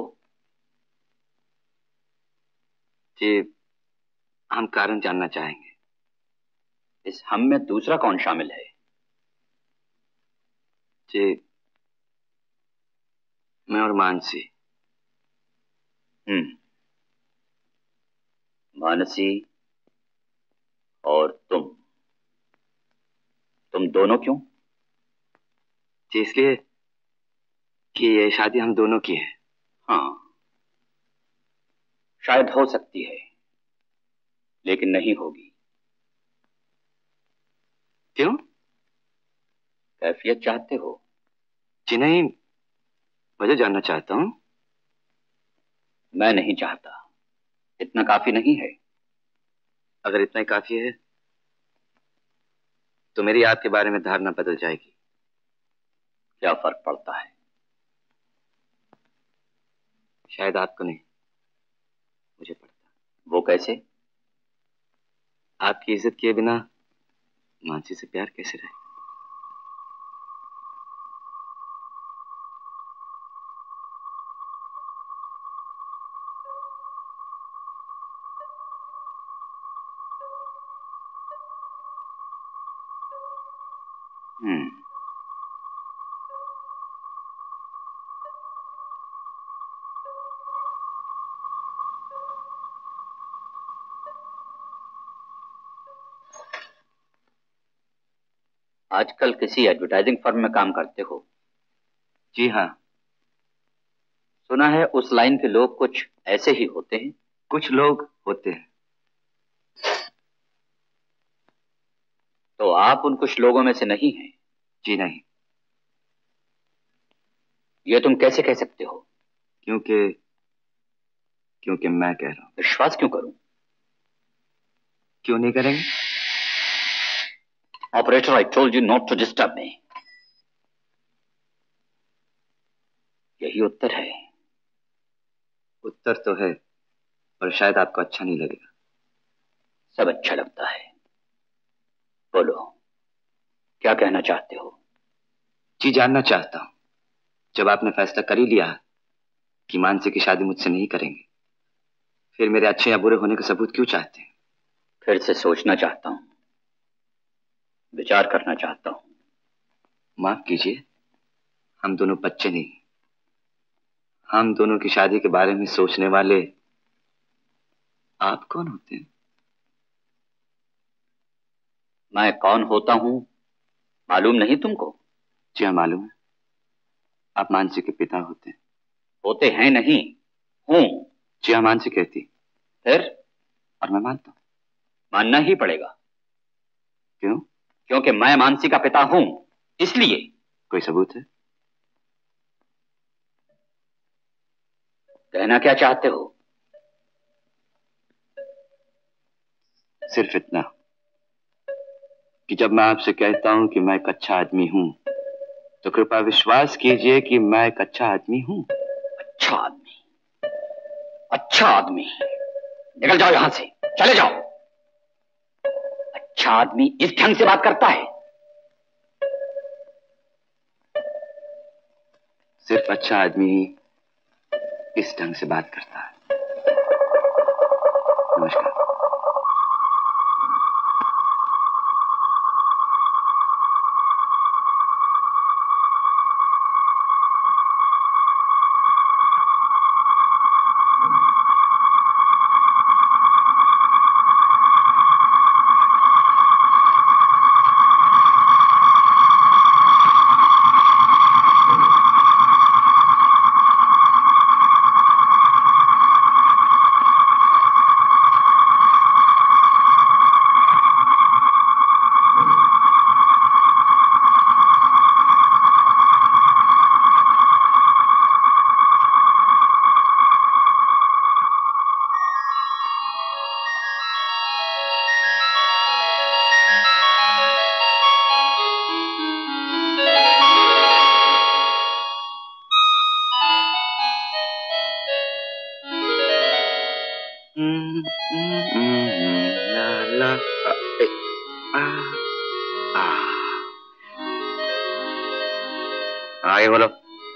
[SPEAKER 12] जी, हम कारण जानना चाहेंगे।
[SPEAKER 11] इस हम में दूसरा कौन शामिल है?
[SPEAKER 12] जी, मैं और मानसी।
[SPEAKER 11] हम्म, मानसी और तुम। तुम दोनों क्यों?
[SPEAKER 12] जी, इसलिए कि ये शादी हम दोनों की है।
[SPEAKER 11] हाँ, शायद हो सकती है, लेकिन नहीं होगी।
[SPEAKER 12] क्यों?
[SPEAKER 11] कैफियत चाहते हो?
[SPEAKER 12] जी नहीं, वजह जानना चाहता हूं।
[SPEAKER 11] मैं नहीं चाहता, इतना काफी नहीं है।
[SPEAKER 12] अगर इतना ही काफी है तो मेरी आपके बारे में धारणा बदल जाएगी।
[SPEAKER 11] क्या फर्क पड़ता है?
[SPEAKER 12] शायद आपको नहीं, मुझे पड़ता।
[SPEAKER 11] वो कैसे?
[SPEAKER 12] आपकी इज्जत किए बिना मानसी से प्यार कैसे रहे?
[SPEAKER 11] हम्म, आजकल किसी एडवर्टाइजिंग फर्म में काम करते हो?
[SPEAKER 12] जी हाँ।
[SPEAKER 11] सुना है उस लाइन के लोग कुछ ऐसे ही होते हैं।
[SPEAKER 12] कुछ लोग होते हैं।
[SPEAKER 11] तो आप उन कुछ लोगों में से नहीं हैं?
[SPEAKER 12] जी नहीं।
[SPEAKER 11] ये तुम कैसे कह सकते हो?
[SPEAKER 12] क्योंकि क्योंकि मैं कह रहा हूं।
[SPEAKER 11] विश्वास क्यों करूं?
[SPEAKER 12] क्यों नहीं करेंगे?
[SPEAKER 11] Operator, I told you not to disturb me. यही उत्तर है।
[SPEAKER 12] उत्तर तो है, पर शायद आपको अच्छा नहीं लगेगा।
[SPEAKER 11] सब अच्छा लगता है। बोलो, क्या कहना चाहते हो?
[SPEAKER 12] जी, जानना चाहता हूं, जब आपने फैसला कर ही लिया कि मानसी की शादी मुझसे नहीं करेंगे, फिर मेरे अच्छे या बुरे होने का सबूत क्यों चाहते हैं?
[SPEAKER 11] फिर से सोचना चाहता हूं, विचार करना चाहता हूं।
[SPEAKER 12] माफ कीजिए, हम दोनों बच्चे नहीं, हम दोनों की शादी के बारे में सोचने वाले आप कौन होते हैं?
[SPEAKER 11] मैं कौन होता हूं मालूम नहीं तुमको?
[SPEAKER 12] जी हाँ, मालूम है। आप मानसी के पिता होते हैं।
[SPEAKER 11] होते हैं नहीं, हूं।
[SPEAKER 12] जी हाँ, मानसी कहती।
[SPEAKER 11] फिर?
[SPEAKER 12] और मैं मानता हूं।
[SPEAKER 11] मानना ही पड़ेगा।
[SPEAKER 12] क्यों?
[SPEAKER 11] क्योंकि मैं मानसी का पिता हूं, इसलिए।
[SPEAKER 12] कोई सबूत है?
[SPEAKER 11] कहना क्या चाहते हो?
[SPEAKER 12] सिर्फ इतना कि जब मैं आपसे कहता हूं कि मैं एक अच्छा आदमी हूं, तो कृपया विश्वास कीजिए कि मैं एक अच्छा आदमी हूं।
[SPEAKER 11] अच्छा आदमी? अच्छा आदमी? निकल जाओ यहां से, चले जाओ। अच्छा आदमी इस ढंग से बात करता है?
[SPEAKER 12] सिर्फ अच्छा आदमी ही इस ढंग से बात करता है। नमस्कार। आगे बोलो।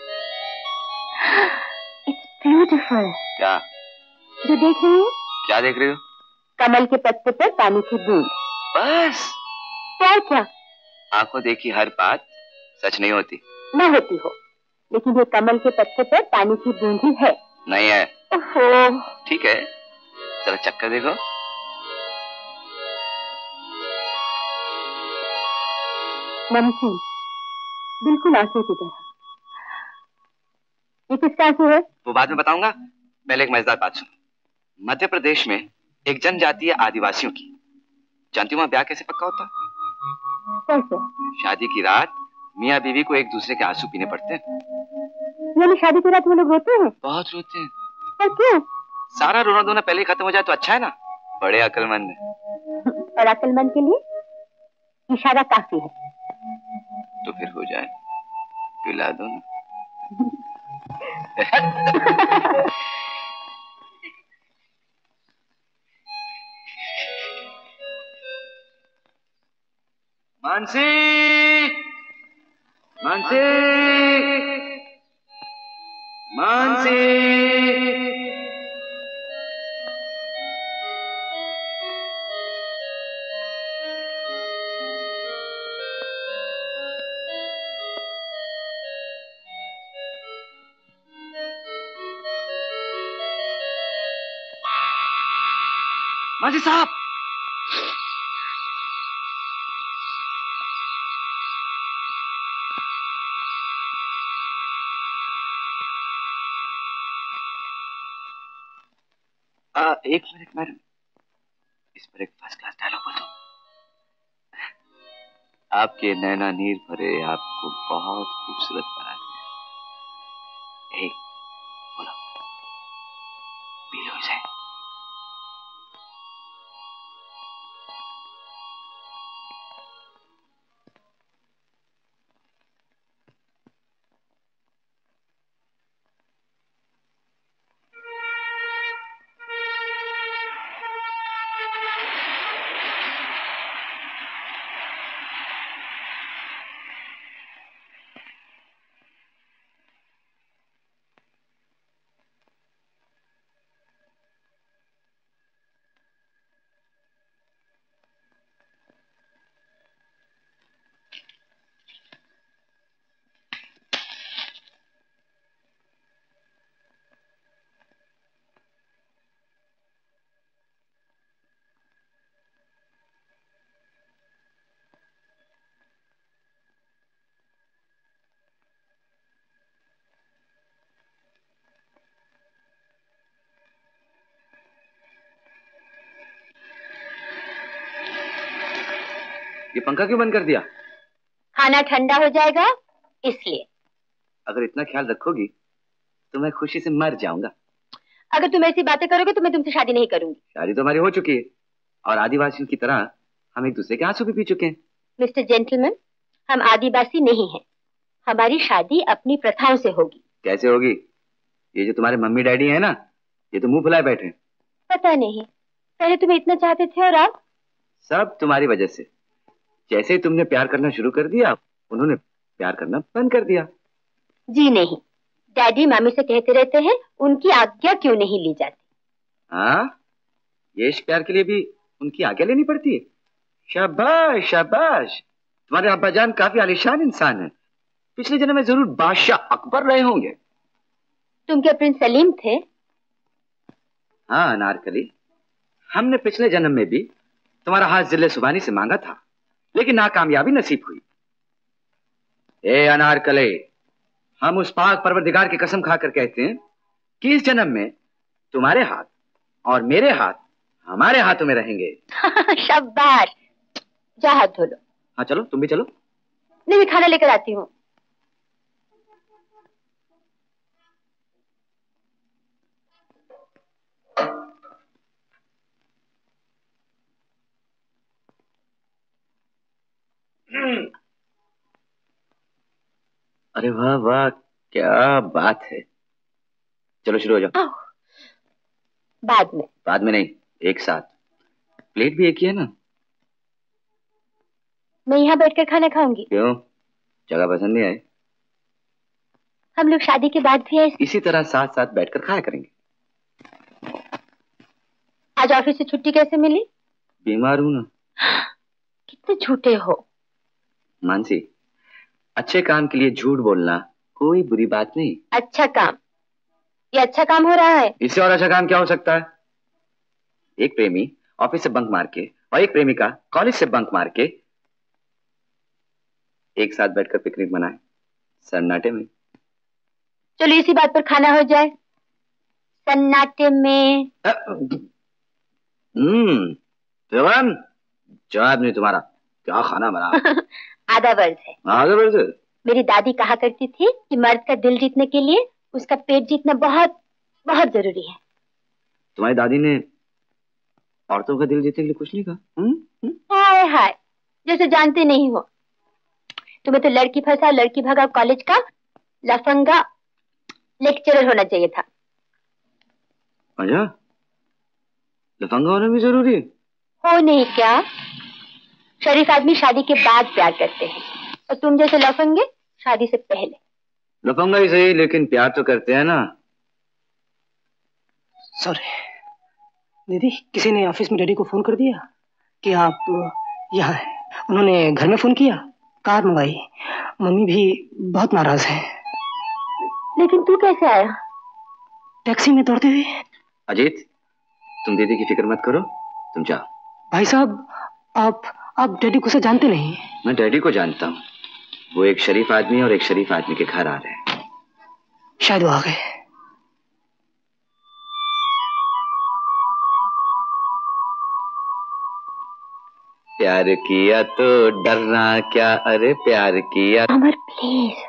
[SPEAKER 9] It's beautiful.
[SPEAKER 12] क्या?
[SPEAKER 9] जो देख रही हो?
[SPEAKER 12] क्या देख रही हो?
[SPEAKER 9] कमल के पत्ते पर पानी की बूंद।
[SPEAKER 12] बस?
[SPEAKER 9] क्या क्या?
[SPEAKER 12] आंखों देखी हर बात सच नहीं होती।
[SPEAKER 9] न होती हो, लेकिन ये कमल के पत्ते पर पानी की बूंद ही है।
[SPEAKER 12] नहीं है।
[SPEAKER 9] ओहो।
[SPEAKER 12] ठीक है, जरा चक्कर देखो।
[SPEAKER 9] नमकीन, बिल्कुल आंसू की तरह। ये किसका आंसू है?
[SPEAKER 12] वो बाद में बताऊंगा, पहले एक मजेदार बात सुनो। मध्य प्रदेश में एक जनजातीय आदिवासियों की, जानती हो वहां ब्याह कैसे पक्का होता?
[SPEAKER 9] कैसे?
[SPEAKER 12] शादी की रात मियाँ बीवी को एक दूसरे के आंसू पीने पड़ते हैं।
[SPEAKER 9] यानी शादी की रात वो लोग रोते हैं?
[SPEAKER 12] बहुत रोते हैं।
[SPEAKER 9] पर क्यों?
[SPEAKER 12] सारा रोना धोना पहले ही खत्म हो जाए तो अच्छा है ना। बड़े अक्लमंद है।
[SPEAKER 9] और अक्लमंद के लिए इशारा काफी है।
[SPEAKER 12] तो फिर हो जाए, पिला दो ना। मानसी, मानसी, मानसी। मांझी साहब, आ, एक मिनट मैडम, इस पर एक फर्स्ट क्लास डायलॉग बोलो। आपके नैना नीर भरे आपको बहुत खूबसूरत बना दिया। ए, बोलो, पीलो इसे। ये पंखा क्यों बंद कर दिया?
[SPEAKER 9] खाना ठंडा हो जाएगा इसलिए।
[SPEAKER 12] अगर इतना ख्याल रखोगी तो मैं खुशी से मर जाऊंगा।
[SPEAKER 9] अगर तुम ऐसी बातें करोगे तो मैं तुमसे शादी नहीं करूंगी।
[SPEAKER 12] शादी तो हमारी हो चुकी है और आदिवासियों की तरह हम एक दूसरे के आंसू भी पी चुके हैं।
[SPEAKER 9] मिस्टर जेंटलमैन, हम आदिवासी नहीं हैं। हमारी शादी अपनी प्रथाओं से होगी।
[SPEAKER 12] कैसे होगी? ये जो तुम्हारे मम्मी डैडी है ना, ये तो मुंह फुलाए बैठे हैं।
[SPEAKER 9] पता नहीं, पहले तुम्हें इतना चाहते थे और अब?
[SPEAKER 12] सब तुम्हारी वजह से। जैसे ही तुमने प्यार करना शुरू कर दिया, उन्होंने प्यार करना बंद कर दिया।
[SPEAKER 9] जी नहीं, डैडी मामी से कहते रहते हैं उनकी आज्ञा क्यों नहीं ली जाती।
[SPEAKER 12] हाँ, ये इश्क प्यार के लिए भी उनकी आज्ञा लेनी पड़ती है। शाबाश शाबाश, तुम्हारे अब्बा जान काफी आलिशान इंसान है। पिछले जन्म में जरूर बादशाह अकबर रहे होंगे।
[SPEAKER 9] तुम क्या प्रिंस सलीम थे?
[SPEAKER 12] हाँ अनारकली, हमने पिछले जन्म में भी तुम्हारा हाथ जिले सुबानी से मांगा था, लेकिन नाकामयाबी नसीब हुई। ए अनारकले, हम उस पाक परवरदिगार की कसम खाकर कहते हैं कि इस जन्म में तुम्हारे हाथ और मेरे हाथ हमारे हाथों में रहेंगे।
[SPEAKER 9] शाबाश, जा हाथ धो लो।
[SPEAKER 12] हाँ चलो, तुम भी चलो।
[SPEAKER 9] नहीं, मैं खाना लेकर आती हूँ।
[SPEAKER 12] अरे वाह वाह, क्या बात है। चलो शुरू हो जाओ।
[SPEAKER 9] बाद में।
[SPEAKER 12] बाद में नहीं, एक साथ। प्लेट भी एक ही है ना?
[SPEAKER 9] मैं यहाँ बैठकर खाना खाऊंगी।
[SPEAKER 12] क्यों, जगह पसंद नहीं आई?
[SPEAKER 9] हम लोग शादी के बाद भी ऐसे
[SPEAKER 12] इसी तरह साथ साथ बैठकर खाया करेंगे।
[SPEAKER 9] आज ऑफिस से छुट्टी कैसे मिली?
[SPEAKER 12] बीमार हूं ना।
[SPEAKER 9] कितने झूठे हो।
[SPEAKER 12] मानसी, अच्छे काम के लिए झूठ बोलना कोई बुरी बात नहीं।
[SPEAKER 9] अच्छा काम, ये अच्छा काम हो रहा है।
[SPEAKER 12] इससे और अच्छा काम क्या हो सकता है? एक प्रेमी ऑफिस से बंक मार के और एक प्रेमिका कॉलेज से बंक मार के एक साथ बैठकर पिकनिक मनाए सन्नाटे में।
[SPEAKER 9] चलो इसी बात पर खाना हो जाए सन्नाटे में।
[SPEAKER 12] हम्म, जवान जवाब नहीं तुम्हारा। क्या खाना बना?
[SPEAKER 9] आधा वर्ज है।
[SPEAKER 12] आधा वर्ज?
[SPEAKER 9] मेरी दादी कहा करती थी कि मर्द का दिल जीतने के लिए उसका पेट जीतना बहुत बहुत जरूरी है।
[SPEAKER 12] तुम्हारी दादी ने औरतों का दिल जीतने के लिए कुछ नहीं कहा?
[SPEAKER 9] हाय हाय, जैसे जानते नहीं हो। तुम्हें तो लड़की फंसा लड़की भगा कॉलेज का लफंगा लेक्चरर होना चाहिए था।
[SPEAKER 12] अच्छा, लफंगा होना भी जरूरी है?
[SPEAKER 9] हो नहीं क्या? शरीफ आदमी शादी के बाद प्यार करते हैं और तुम जैसे लफंगे शादी से पहले।
[SPEAKER 12] लफंगा ही सही, लेकिन प्यार तो करते हैं ना।
[SPEAKER 13] सॉरी दीदी, किसी ने ऑफिस में डैडी को फोन कर दिया कि आप यहाँ हैं। उन्होंने घर में फोन किया, कार मंगाई। मम्मी भी बहुत नाराज है।
[SPEAKER 9] लेकिन तू कैसे आया?
[SPEAKER 13] टैक्सी में दौड़ते हुए।
[SPEAKER 12] अजीत, तुम दीदी की फिक्र मत करो, तुम जाओ।
[SPEAKER 13] भाई साहब, आप आप डैडी को से जानते नहीं।
[SPEAKER 12] मैं डैडी को जानता हूँ। वो एक शरीफ आदमी और एक शरीफ आदमी के घर आ रहे हैं।
[SPEAKER 13] शायद वो आ गए।
[SPEAKER 12] प्यार किया तो डरना क्या, अरे प्यार किया।
[SPEAKER 9] अमर प्लीज।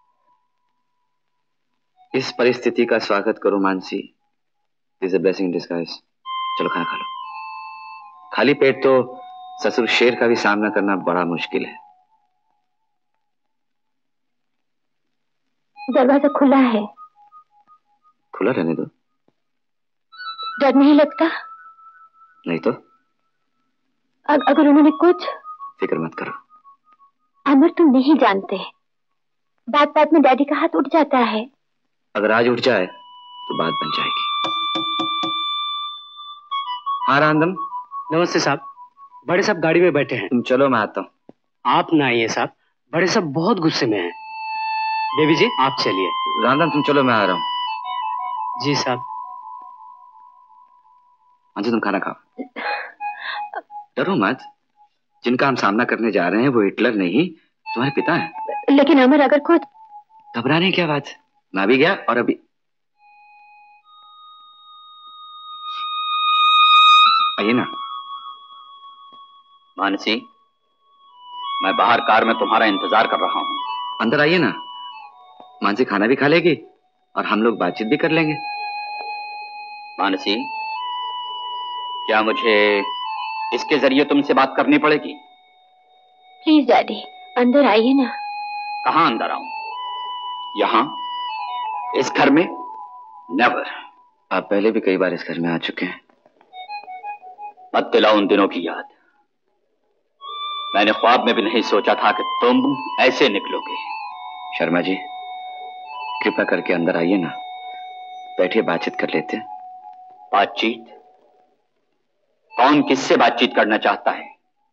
[SPEAKER 12] इस परिस्थिति का स्वागत करो Mansi. This is a blessing in disguise. चलो खाना खा लो। खाली पेट तो ससुर शेर का भी सामना करना बड़ा मुश्किल है।
[SPEAKER 9] दरवाजा खुला है।
[SPEAKER 12] खुला रहने दो।
[SPEAKER 9] डर नहीं लगता?
[SPEAKER 12] नहीं तो
[SPEAKER 9] अग, अगर उन्होंने कुछ।
[SPEAKER 12] फिक्र मत करो।
[SPEAKER 9] अमर तुम नहीं जानते, बात बात में डैडी का हाथ उठ जाता है।
[SPEAKER 12] अगर आज उठ जाए तो बात बन जाएगी। हाँ रामदम।
[SPEAKER 13] नमस्ते साहब, बड़े साहब गाड़ी में बैठे हैं।
[SPEAKER 12] तुम चलो, मैं आता हूँ।
[SPEAKER 13] आप ना आइए साहब, बड़े साहब बहुत गुस्से में हैं। बेबी जी आप चलिए।
[SPEAKER 12] रामदम तुम चलो, मैं आ रहा हूँ।
[SPEAKER 13] जी साहब।
[SPEAKER 12] हाँ जी, तुम खाना खाओ। डरो मत। जिनका हम सामना करने जा रहे हैं वो हिटलर नहीं, तुम्हारे पिता हैं।
[SPEAKER 9] लेकिन अमर अगर कुछ।
[SPEAKER 12] घबराने क्या बात, मैं भी गया और अभी। आइए ना।
[SPEAKER 11] मानसी, मैं बाहर कार में तुम्हारा इंतजार कर रहा हूँ।
[SPEAKER 12] अंदर आइए ना। मानसी खाना भी खा लेगी और हम लोग बातचीत भी कर लेंगे।
[SPEAKER 11] मानसी, क्या मुझे इसके जरिए तुमसे बात करनी पड़ेगी?
[SPEAKER 9] प्लीज डैडी, अंदर आइए ना।
[SPEAKER 11] कहाँ अंदर आऊं? यहाँ इस घर में? नेवर।
[SPEAKER 12] आप पहले भी कई बार इस घर में आ चुके हैं।
[SPEAKER 11] मत दिलाओ उन दिनों की याद। मैंने ख्वाब में भी नहीं सोचा था कि तुम ऐसे निकलोगे।
[SPEAKER 12] शर्मा जी, कृपया करके अंदर आइए ना, बैठिए, बातचीत कर लेते हैं।
[SPEAKER 11] बातचीत? कौन किससे बातचीत करना चाहता है?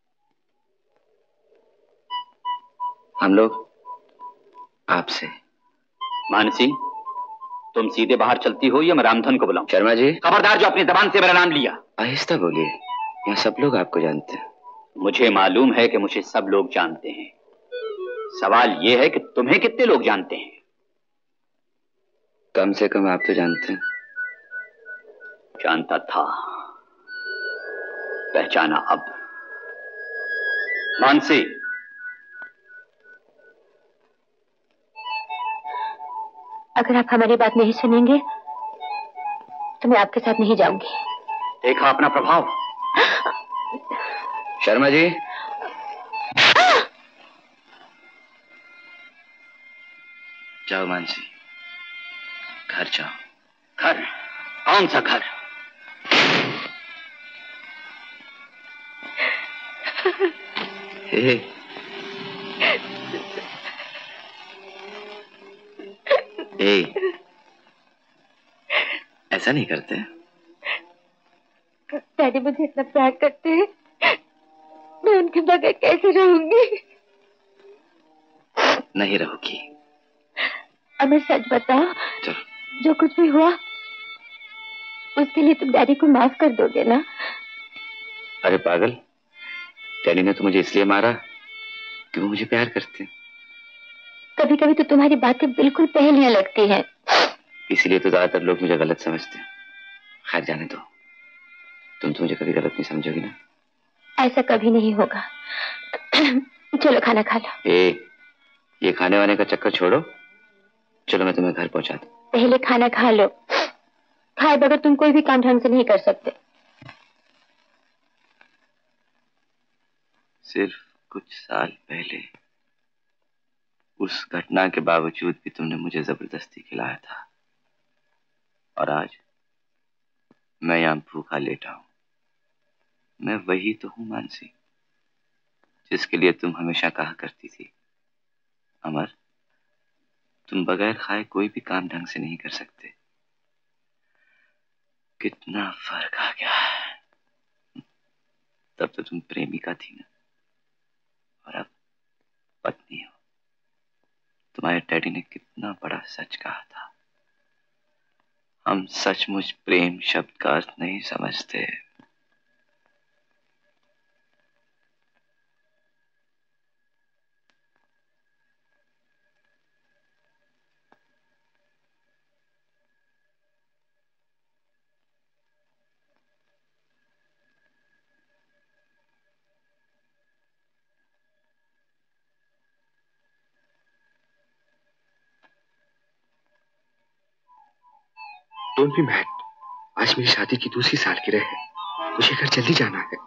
[SPEAKER 12] हम लोग आपसे।
[SPEAKER 11] मानसी, तुम सीधे बाहर चलती हो या मैं रामधन को बुलाऊं?
[SPEAKER 12] शर्मा जी,
[SPEAKER 11] खबरदार जो अपनी जबान से मेरा नाम लिया।
[SPEAKER 12] आहिस्ता बोलिए, यहाँ सब लोग आपको जानते हैं।
[SPEAKER 11] मुझे मालूम है कि मुझे सब लोग जानते हैं। सवाल यह है कि तुम्हें कितने लोग जानते हैं?
[SPEAKER 12] कम से कम आप तो जानते हैं।
[SPEAKER 11] जानता था, पहचाना अब। मानसी,
[SPEAKER 9] अगर आप हमारी बात नहीं सुनेंगे तो मैं आपके साथ नहीं जाऊंगी।
[SPEAKER 11] देखा अपना प्रभाव?
[SPEAKER 12] शर्मा जी, जाओ मानसी, घर जाओ।
[SPEAKER 11] घर? कौन सा घर?
[SPEAKER 12] हे ए, ऐसा नहीं करते।
[SPEAKER 3] डैडी मुझे इतना प्यार करते हैं, मैं उनके बगैर कैसे रहूंगी?
[SPEAKER 12] नहीं रहोगी।
[SPEAKER 3] अमर सच बताओ, जो कुछ भी हुआ उसके लिए तुम डैडी को माफ कर दोगे ना?
[SPEAKER 12] अरे पागल, डैडी ने तो मुझे इसलिए मारा कि वो मुझे प्यार करते।
[SPEAKER 3] कभी कभी तो तुम्हारी बातें बिल्कुल पहेलियां लगती हैं।
[SPEAKER 12] इसलिए तो ज्यादातर लोग मुझे गलत समझते हैं। खैर जाने दो, तुम तो मुझे कभी गलत नहीं समझोगी ना?
[SPEAKER 3] ऐसा कभी नहीं होगा। चलो खाना खा लो।
[SPEAKER 12] ए, ये खाने वाने का चक्कर छोड़ो, चलो मैं तुम्हें घर पहुंचा दूं।
[SPEAKER 3] पहले खाना खा लो, खाए बगैर तुम कोई भी काम ढंग से नहीं कर सकते।
[SPEAKER 12] सिर्फ कुछ साल पहले उस घटना के बावजूद भी तुमने मुझे जबरदस्ती खिलाया था, और आज मैं यहां भूखा लेटा हूं। मैं वही तो हूं मानसी, जिसके लिए तुम हमेशा कहा करती थी, अमर तुम बगैर खाए कोई भी काम ढंग से नहीं कर सकते। कितना फर्क आ गया है। तब तो तुम प्रेमिका थी ना, और अब पत्नी हो। तुम्हारे डैडी ने कितना बड़ा सच कहा था। हम सचमुच प्रेम शब्द का अर्थ नहीं समझते।
[SPEAKER 14] डोंट बी मैड, आज मेरी शादी की दूसरी सालगिरह है, मुझे घर जल्दी जाना है।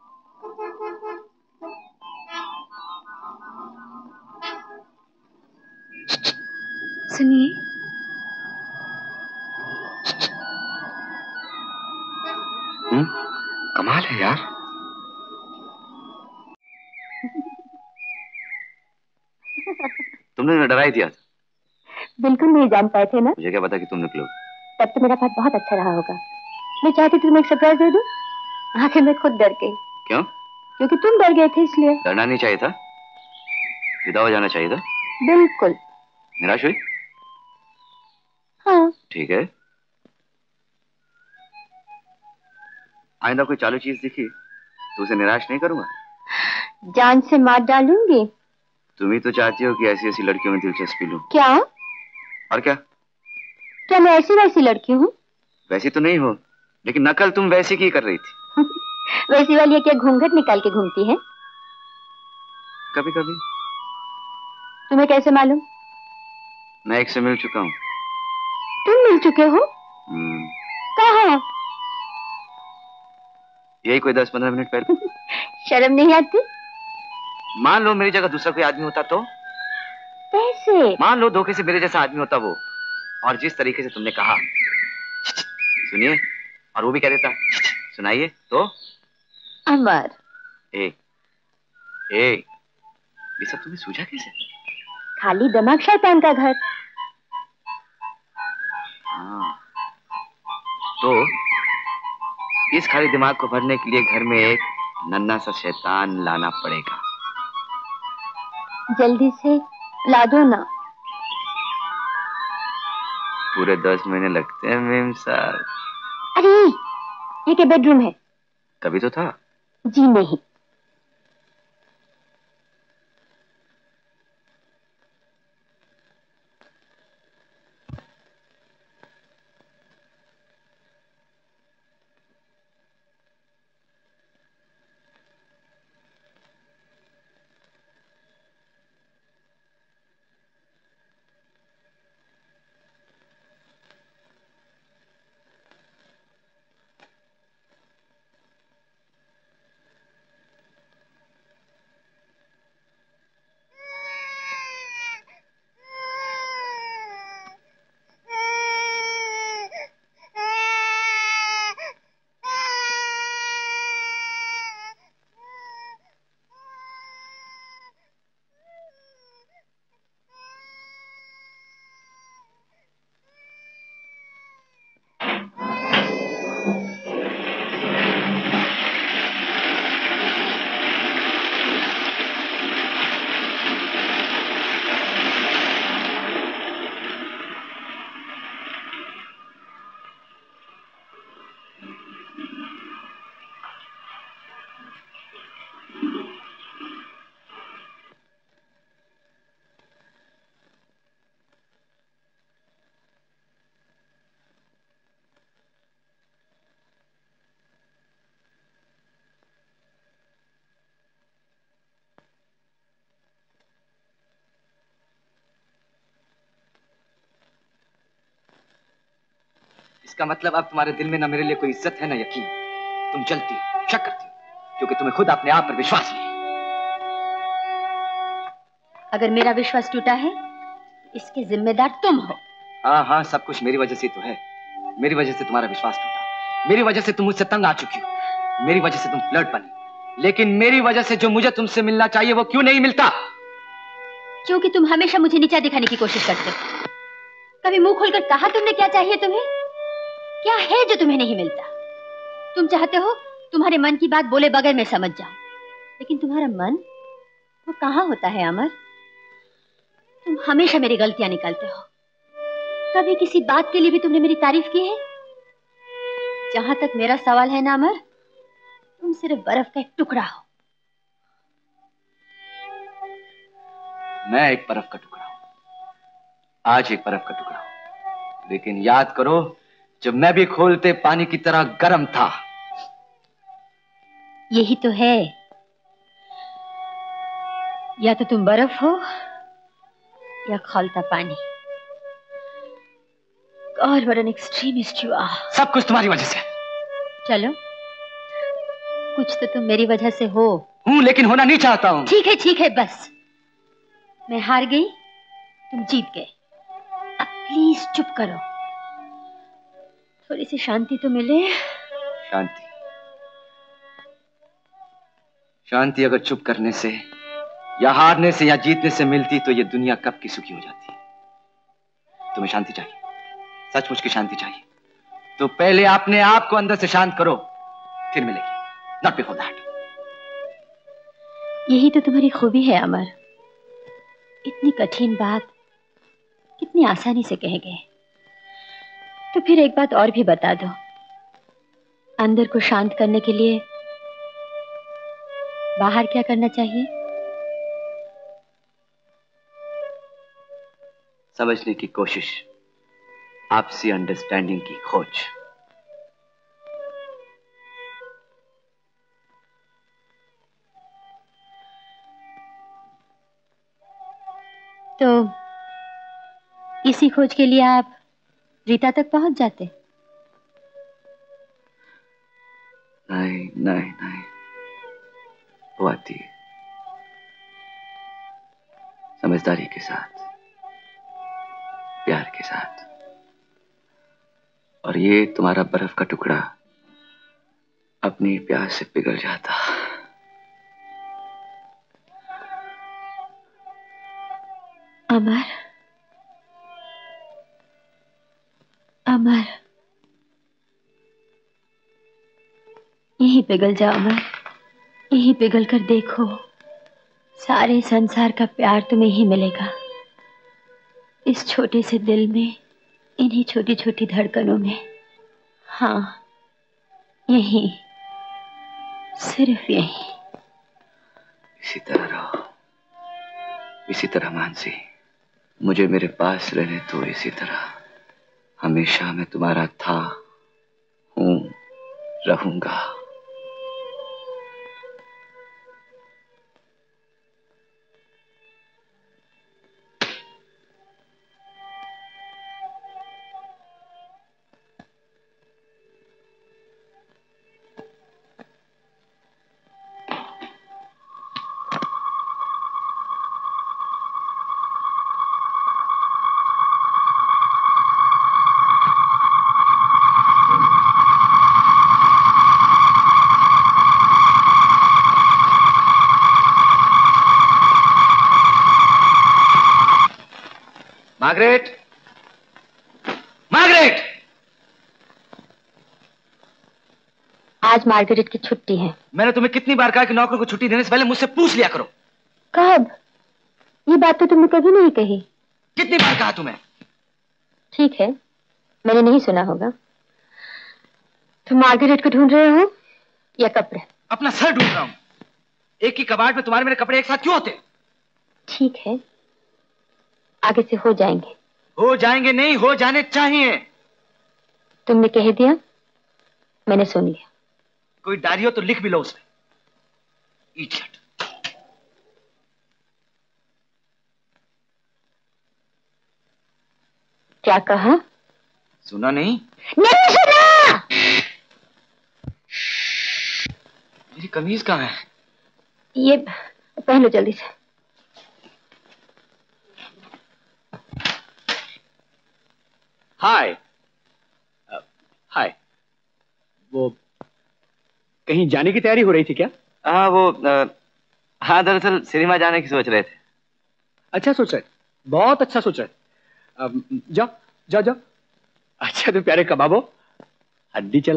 [SPEAKER 3] सुनिए,
[SPEAKER 14] हम्म, कमाल है यार।
[SPEAKER 12] तुमने उन्हें डरा ही दिया था।
[SPEAKER 3] बिल्कुल नहीं जान पाए थे ना?
[SPEAKER 12] मुझे क्या पता कि तुम निकलो।
[SPEAKER 3] तब तो मेरा पार्ट बहुत अच्छा रहा होगा। मैं चाहती थी तुम्हें एक सरप्राइज दे दूं, आखिर मैं खुद डर गई।
[SPEAKER 12] क्यों?
[SPEAKER 3] क्योंकि तुम डर गए थे इसलिए।
[SPEAKER 12] डरना नहीं चाहिए था, विदा हो जाना चाहिए था।
[SPEAKER 3] बिल्कुल।
[SPEAKER 12] निराश हुई?
[SPEAKER 3] हाँ।
[SPEAKER 12] ठीक है, आइंदा कोई चालू चीज दिखी तो उसे निराश नहीं करूंगा।
[SPEAKER 3] जान से मार डालूंगी।
[SPEAKER 12] तुम ही तो चाहती हो कि ऐसी ऐसी लड़कियों में दिलचस्पी लूं।
[SPEAKER 3] क्या?
[SPEAKER 12] और क्या?
[SPEAKER 3] क्या मैं ऐसी वैसी लड़की हूँ?
[SPEAKER 12] वैसी तो नहीं हो, लेकिन नकल तुम वैसी की कर रही थी।
[SPEAKER 3] वैसी वाली है क्या घूंघट निकाल के घूमती है?
[SPEAKER 12] कभी कभी।
[SPEAKER 3] तुम्हें कैसे मालूम?
[SPEAKER 12] मैं एक से मिल चुका हूँ।
[SPEAKER 3] तुम मिल चुके हो?
[SPEAKER 12] हम्म।
[SPEAKER 3] कहाँ?
[SPEAKER 12] यही कोई दस पंद्रह मिनट पहले।
[SPEAKER 3] शर्म नहीं आती?
[SPEAKER 12] मान लो मेरी जगह दूसरा कोई आदमी होता तो?
[SPEAKER 3] कैसे?
[SPEAKER 12] मान लो धोखे से मेरे जैसा आदमी होता वो, और जिस तरीके से तुमने कहा सुनिए, और वो भी कह देता सुनाइए, तो?
[SPEAKER 3] अमर।
[SPEAKER 12] ए, ए, ये सब तुम्हें सूझा कैसे?
[SPEAKER 3] खाली दिमाग शैतान का घर।
[SPEAKER 12] हाँ, तो इस खाली दिमाग को भरने के लिए घर में एक नन्हा सा शैतान लाना पड़ेगा।
[SPEAKER 3] जल्दी से ला दो ना।
[SPEAKER 12] पूरे दस महीने लगते हैं मेम साहब।
[SPEAKER 3] अरे ये क्या बेडरूम है?
[SPEAKER 12] कभी तो था।
[SPEAKER 3] जी नहीं।
[SPEAKER 2] इसका मतलब अब तुम्हारे दिल में ना मेरे लिए कोई इज्जत है ना यकीन। तुम जलती हो, शक करती हो, क्योंकि तुम्हें खुद अपने आप पर विश्वास नहीं।
[SPEAKER 9] अगर मेरा विश्वास टूटा है, इसके जिम्मेदार तुम हो।
[SPEAKER 2] हाँ हाँ, सब कुछ मेरी वजह से तो है। मेरी वजह से तुम्हारा विश्वास टूटा, मेरी वजह से तुम मुझसे तंग आ चुकी हो, मेरी वजह से तुम फ्लर्ट बनी। लेकिन मेरी वजह से जो मुझे तुमसे मिलना चाहिए वो क्यों नहीं मिलता?
[SPEAKER 9] क्योंकि तुम हमेशा मुझे नीचा दिखाने की कोशिश करते हो। कभी मुंह खोलकर कहा तुमने क्या चाहिए तुम्हें? क्या है जो तुम्हें नहीं मिलता? तुम चाहते हो तुम्हारे मन की बात बोले बगैर मैं समझ जाऊं, लेकिन तुम्हारा मन वो कहाँ होता है अमर? तुम हमेशा मेरी गलतियां निकालते हो। कभी किसी बात के लिए भी तुमने मेरी तारीफ की है? जहां तक मेरा सवाल है ना अमर, तुम सिर्फ बर्फ का एक टुकड़ा हो।
[SPEAKER 2] मैं एक बर्फ का टुकड़ा हूं, आज एक बर्फ का टुकड़ा हूं, लेकिन याद करो जब मैं भी खोलते पानी की तरह गर्म था।
[SPEAKER 9] यही तो है, या तो तुम बर्फ हो या खौलता पानी। God, what an extremist you are.
[SPEAKER 2] सब कुछ तुम्हारी वजह से।
[SPEAKER 9] चलो, कुछ तो तुम मेरी वजह से हो।
[SPEAKER 2] हूं, लेकिन होना नहीं चाहता हूं।
[SPEAKER 9] ठीक है ठीक है, बस मैं हार गई, तुम जीत गए। अब प्लीज चुप करो, थोड़ी सी शांति तो मिले।
[SPEAKER 2] शांति शांति अगर चुप करने से या हारने से या जीतने से मिलती तो ये दुनिया कब की सुखी हो जाती। तुम्हें शांति चाहिए, सचमुच की शांति चाहिए, तो पहले अपने आप को अंदर से शांत करो, फिर मिलेगी, नॉट बिफोर दैट।
[SPEAKER 9] यही तो तुम्हारी खूबी है अमर, इतनी कठिन बात कितनी आसानी से कह गए। तो फिर एक बात और भी बता दो, अंदर को शांत करने के लिए बाहर क्या करना चाहिए?
[SPEAKER 2] समझने की कोशिश, आपसी अंडरस्टैंडिंग की खोज।
[SPEAKER 9] तो इसी खोज के लिए आप रीता तक पहुंच जाते?
[SPEAKER 2] नहीं नहीं नहीं, वो आती है समझदारी के साथ, प्यार के साथ, और ये तुम्हारा बर्फ का टुकड़ा अपनी प्यास से पिघल जाता।
[SPEAKER 3] अमर, अमर, यहीं पिघल जा अमर, यहीं पिघल कर देखो, सारे संसार का प्यार तुम्हें ही मिलेगा। इस छोटे से दिल में, इन्हीं छोटी छोटी धड़कनों में। हाँ, यहीं, सिर्फ यहीं।
[SPEAKER 2] इसी तरह रहो, इसी तरह मानसी, मुझे मेरे पास रहने दो इसी तरह। हमेशा मैं तुम्हारा था, हूं, रहूंगा। Margaret, Margaret!
[SPEAKER 3] आज मार्गरेट की छुट्टी है।
[SPEAKER 2] मैंने तुम्हें कितनी बार कहा कि नौकर को छुट्टी देने से पहले मुझसे पूछ लिया करो।
[SPEAKER 3] कब? ये बात तो तुमने कभी नहीं कही।
[SPEAKER 2] कितनी बार कहा तुम्हें?
[SPEAKER 3] ठीक है, मैंने नहीं सुना होगा। तुम मार्गरेट को ढूंढ रहे हो या कपड़े?
[SPEAKER 2] अपना सर ढूंढ रहा हूं। एक ही कबाड़ में तुम्हारे मेरे कपड़े एक साथ क्यों होते?
[SPEAKER 3] ठीक है, आगे से हो जाएंगे।
[SPEAKER 2] हो जाएंगे नहीं, हो जाने चाहिए।
[SPEAKER 3] तुमने कह दिया, मैंने सुन लिया।
[SPEAKER 2] कोई डायरी हो तो लिख भी लो उसमें। इडियट।
[SPEAKER 3] क्या कहा?
[SPEAKER 12] सुना नहीं?
[SPEAKER 3] नहीं सुना।
[SPEAKER 12] मेरी कमीज कहाँ है?
[SPEAKER 3] ये पहन लो जल्दी से।
[SPEAKER 8] हाय हाय। वो कहीं जाने की तैयारी हो रही थी क्या?
[SPEAKER 12] हाँ वो आ, हाँ दरअसल सिनेमा जाने की सोच रहे थे।
[SPEAKER 8] अच्छा सोच रहे, बहुत अच्छा सोच रहे। अब जाओ जाओ जाओ। अच्छा तो प्यारे कबाबो, हड्डी चला।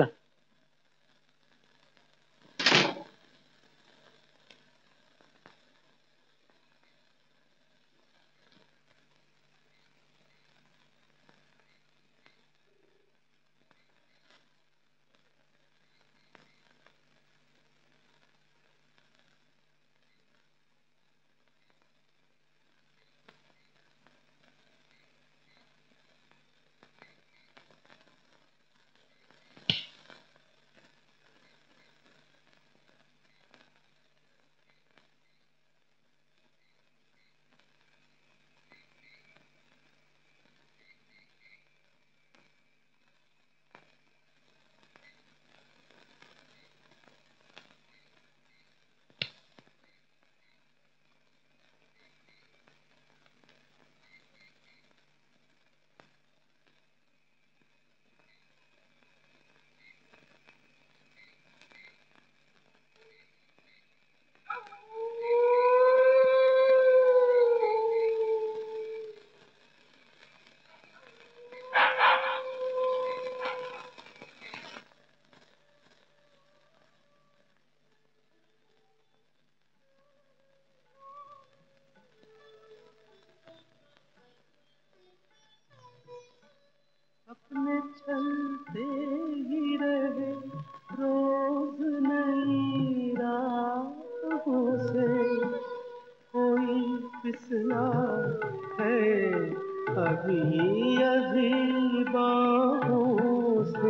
[SPEAKER 4] अपने चलते ही रहे रोज नई राहों से, कोई फिसला है अभी अभी बाहों से।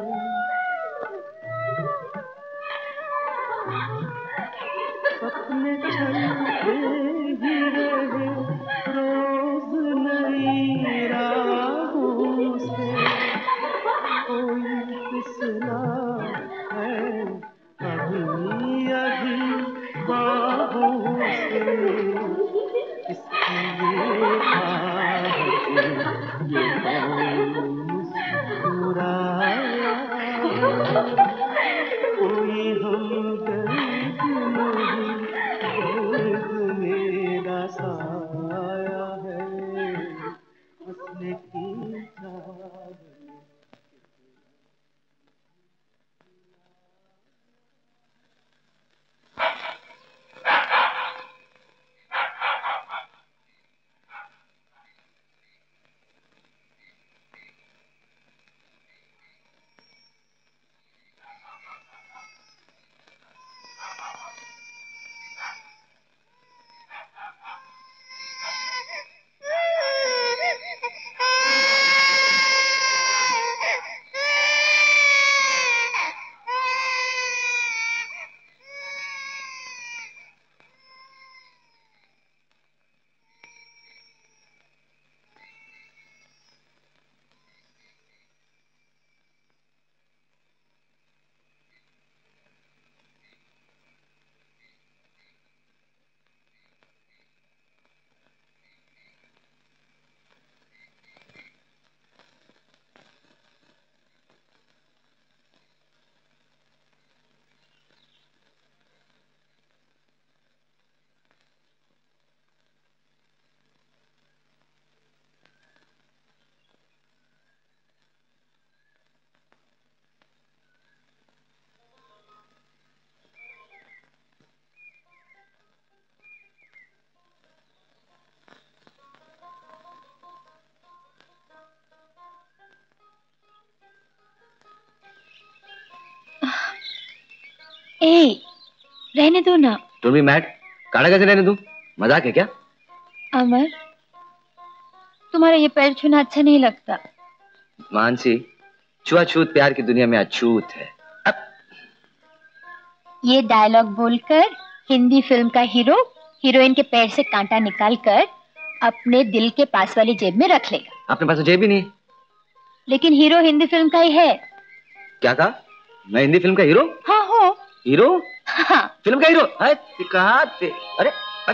[SPEAKER 4] अपने चलते ही रहे रोज नई राहों से, कोई फिसला है अभी अभी बाहों से। इसकी ये आहट ये कौन मुस्कुराया, कोई हमदर्द नहीं दर्द मेरा साया है, हंसने की चाह।
[SPEAKER 3] ए, रहने दो ना।
[SPEAKER 12] तुम भी मैट काढ़ा कैसे रहने दूं? मजाक है क्या?
[SPEAKER 3] अमर, तुम्हारा ये पैर छूना अच्छा नहीं लगता।
[SPEAKER 12] मानसी, छुआछूत प्यार की दुनिया में अछूत है। अब
[SPEAKER 9] ये डायलॉग बोलकर हिंदी फिल्म का हीरो हीरोइन के पैर से कांटा निकाल कर अपने दिल के पास वाली जेब में रख लेगा।
[SPEAKER 12] अपने पास तो जेब भी नहीं।
[SPEAKER 9] लेकिन हीरो हिंदी फिल्म का ही है।
[SPEAKER 12] क्या कहा? मैं हिंदी फिल्म का हीरो?
[SPEAKER 9] हाँ हो।
[SPEAKER 12] हीरो?
[SPEAKER 9] हाँ।
[SPEAKER 12] फिल्म का हीरो? कहा थे? अरे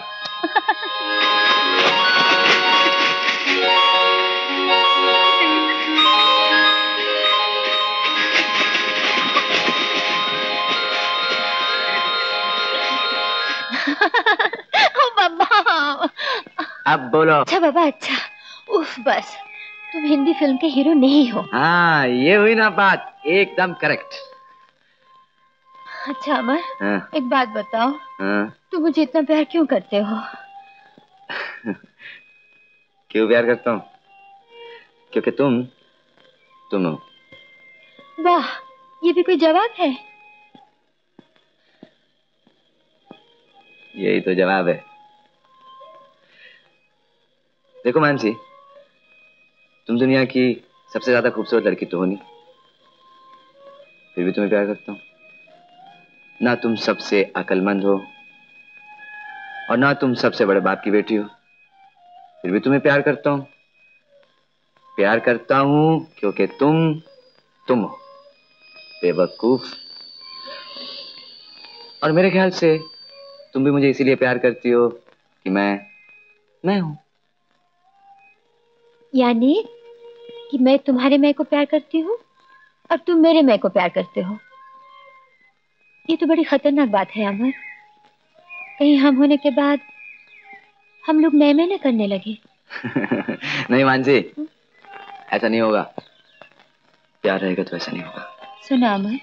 [SPEAKER 9] ओ बाबा।
[SPEAKER 12] अब बोलो।
[SPEAKER 9] अच्छा बाबा अच्छा। उफ बस, तुम हिंदी फिल्म के हीरो नहीं हो।
[SPEAKER 12] हाँ ये हुई ना बात, एकदम करेक्ट।
[SPEAKER 9] अच्छा अमर,
[SPEAKER 12] हाँ।
[SPEAKER 9] एक बात बताओ।
[SPEAKER 12] हाँ।
[SPEAKER 9] तुम मुझे इतना प्यार क्यों करते हो?
[SPEAKER 12] क्यों प्यार करता हूँ? क्योंकि तुम तुम हो।
[SPEAKER 9] वाह, ये भी कोई जवाब है?
[SPEAKER 12] यही तो जवाब है। देखो मानसी, तुम दुनिया की सबसे ज्यादा खूबसूरत लड़की तो हो नहीं, फिर भी तुम्हें प्यार करता हूँ। ना तुम सबसे अक्लमंद हो और ना तुम सबसे बड़े बाप की बेटी हो, फिर भी तुम्हें प्यार करता हूँ। प्यार करता हूँ क्योंकि तुम तुम हो, बेवकूफ। और मेरे ख्याल से तुम भी मुझे इसीलिए प्यार करती हो कि मैं मैं हूं।
[SPEAKER 9] यानी कि मैं तुम्हारे मैं को प्यार करती हूँ और तुम मेरे मैं को प्यार करते हो। ये तो बड़ी खतरनाक बात है अमर। कहीं हम होने के बाद हम लोग मैं मैं न करने लगे।
[SPEAKER 12] नहीं मानसी, ऐसा नहीं होगा। प्यार रहेगा तो ऐसा नहीं होगा।
[SPEAKER 9] सुनो अमर,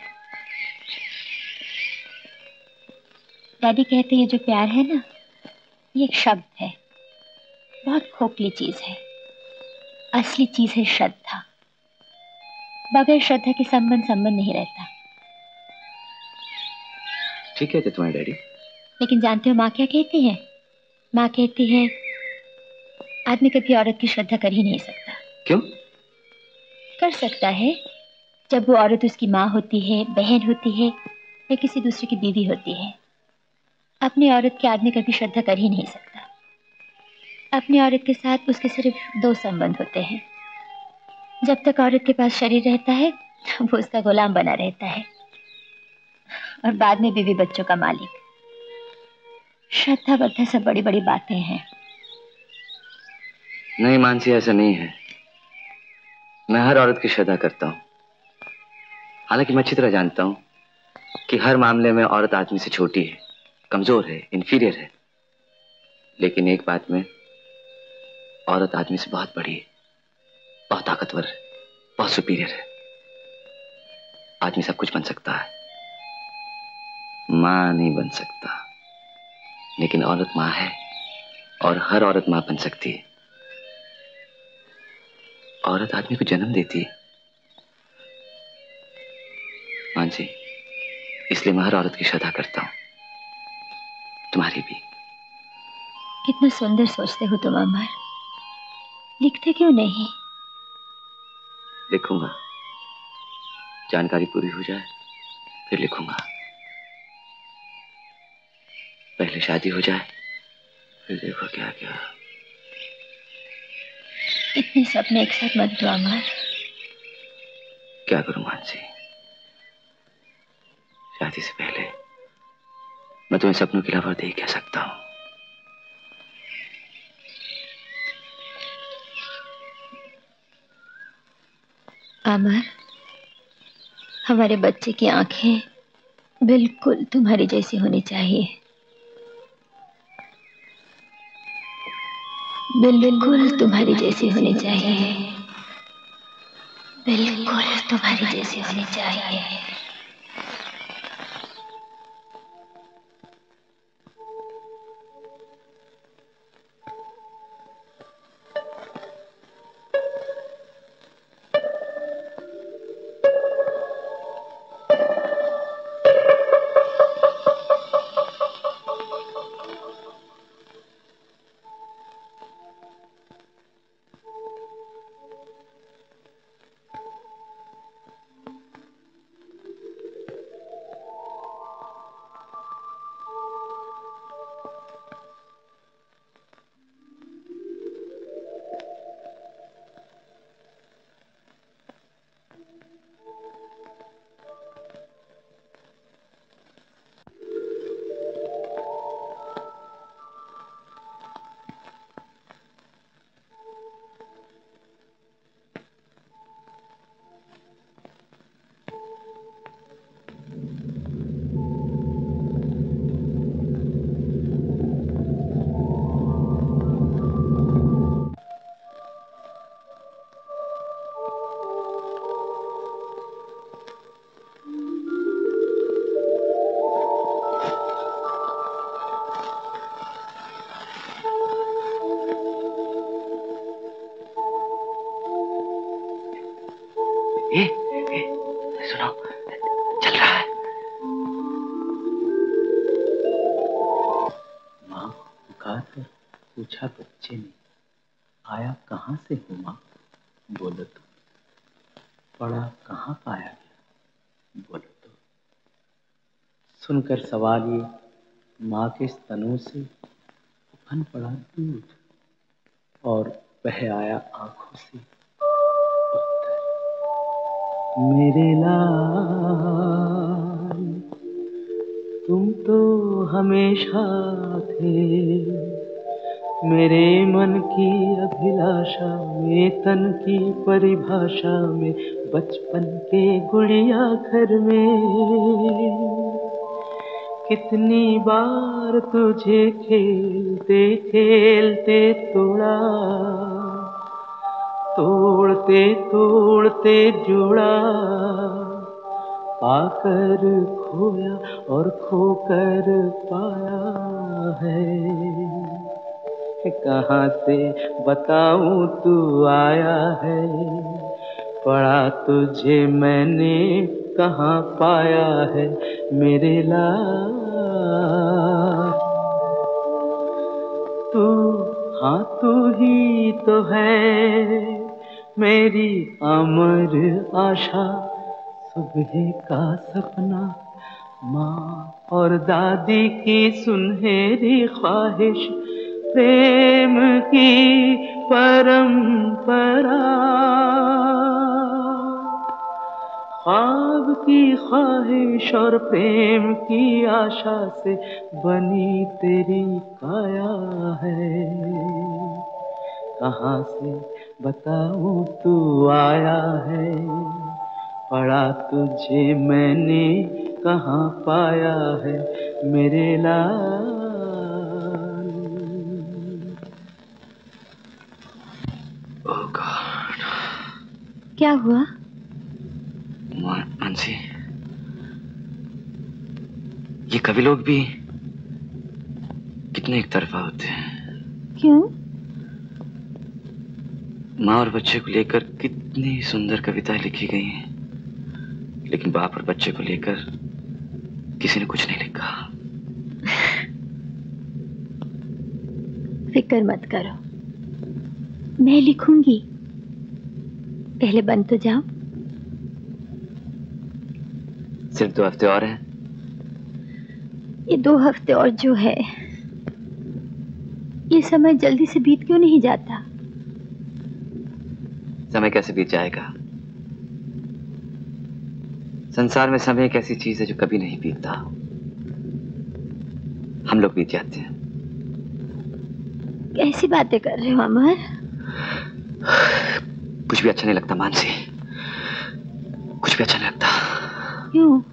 [SPEAKER 9] डैडी कहते हैं जो प्यार है ना, ये एक शब्द है, बहुत खोखली चीज है। असली चीज है श्रद्धा। बगैर श्रद्धा के संबंध संबंध नहीं रहता।
[SPEAKER 12] ठीक है तो तुम्हारे डैडी।
[SPEAKER 9] लेकिन जानते हो माँ क्या कहती है? माँ कहती है आदमी कभी औरत की श्रद्धा कर ही नहीं सकता।
[SPEAKER 12] क्यों?
[SPEAKER 9] कर सकता है जब वो औरत उसकी माँ होती है, बहन होती है या किसी दूसरे की बीवी होती है। अपनी औरत के आदमी कभी श्रद्धा कर ही नहीं सकता। अपनी औरत के साथ उसके सिर्फ दो संबंध होते हैं। जब तक औरत के पास शरीर रहता है वो उसका गुलाम बना रहता है और बाद में बीवी बच्चों का मालिक। श्रद्धा बद्धा सब बड़ी बड़ी बातें हैं।
[SPEAKER 12] नहीं मानसी, ऐसा नहीं है। मैं हर औरत की श्रद्धा करता हूँ। हालांकि मैं अच्छी तरह जानता हूँ कि हर मामले में औरत आदमी से छोटी है, कमजोर है, इंफीरियर है। लेकिन एक बात में औरत आदमी से बहुत बड़ी है, बहुत ताकतवर है, बहुत सुपीरियर है। आदमी सब कुछ बन सकता है, मां नहीं बन सकता। लेकिन औरत मां है और हर औरत मां बन सकती है। औरत आदमी को जन्म देती है मानसी, इसलिए मैं हर औरत की श्रद्धा करता हूं, तुम्हारी भी।
[SPEAKER 9] कितना सुंदर सोचते हो तुम अमर। लिखते क्यों नहीं?
[SPEAKER 12] लिखूंगा, जानकारी पूरी हो जाए फिर लिखूंगा। पहले शादी हो जाए फिर देखो क्या क्या।
[SPEAKER 9] इतने सपने एक साथ मत दो अमर।
[SPEAKER 12] क्या करूं मानसी, शादी से पहले मैं तुम्हें सपनों के अलावा देख कह सकता हूं।
[SPEAKER 9] अमर, हमारे बच्चे की आंखें बिल्कुल तुम्हारी जैसी होनी चाहिए। बिल्कुल तुम्हारी जैसी होनी चाहिए। बिल्कुल तुम्हारी जैसी होनी चाहिए।
[SPEAKER 12] ए, ए, सुनो, चल रहा है।
[SPEAKER 4] माँ पुकार कर पूछा बच्चे ने, आया कहाँ से हो माँ? बोलो तो, पड़ा कहाँ पाया गया? बोलो तो। सुनकर सवाल ये माँ के स्तनों से उफन पड़ा दूध और बह आया आंखों से उत्तर। मेरे लाल तुम तो हमेशा थे मेरे मन की अभिलाषा में, तन की परिभाषा में, बचपन के गुड़िया घर में। कितनी बार तुझे खेलते खेलते तोड़ा, तोड़ते तोड़ते जोड़ा, पाकर खोया और खोकर पाया है। कहाँ से बताऊं तू आया है, पढ़ा तुझे मैंने कहाँ पाया है मेरे लाल। तू हाँ तू ही तो है मेरी अमर आशा, सुबह का सपना, माँ और दादी की सुनहरी ख्वाहिश, प्रेम की परंपरा, ख्वाब की ख्वाहिश और प्रेम की आशा से बनी तेरी काया है। कहाँ से बताऊं तू आया है, पढ़ा तुझे मैंने कहाँ पाया है मेरे लाल।
[SPEAKER 12] ओह गॉड।
[SPEAKER 3] क्या हुआ?
[SPEAKER 12] मानसी, ये कवि लोग भी कितने एक तरफा होते हैं।
[SPEAKER 3] क्यों?
[SPEAKER 12] माँ और बच्चे को लेकर कितनी सुंदर कविताएं लिखी गई हैं, लेकिन बाप और बच्चे को लेकर किसी ने कुछ नहीं लिखा।
[SPEAKER 3] फिक्र मत करो, मैं लिखूंगी। पहले बन तो जाओ।
[SPEAKER 12] सिर्फ दो हफ्ते और हैं।
[SPEAKER 3] ये दो हफ्ते और जो है, ये समय जल्दी से बीत क्यों नहीं जाता?
[SPEAKER 12] समय कैसे बीत जाएगा? संसार में समय एक ऐसी चीज है जो कभी नहीं बीतता। हम लोग बीत जाते हैं।
[SPEAKER 3] कैसी बातें कर रहे हो अमर?
[SPEAKER 12] कुछ भी अच्छा नहीं लगता मानसी, कुछ भी अच्छा नहीं लगता।
[SPEAKER 3] क्यों?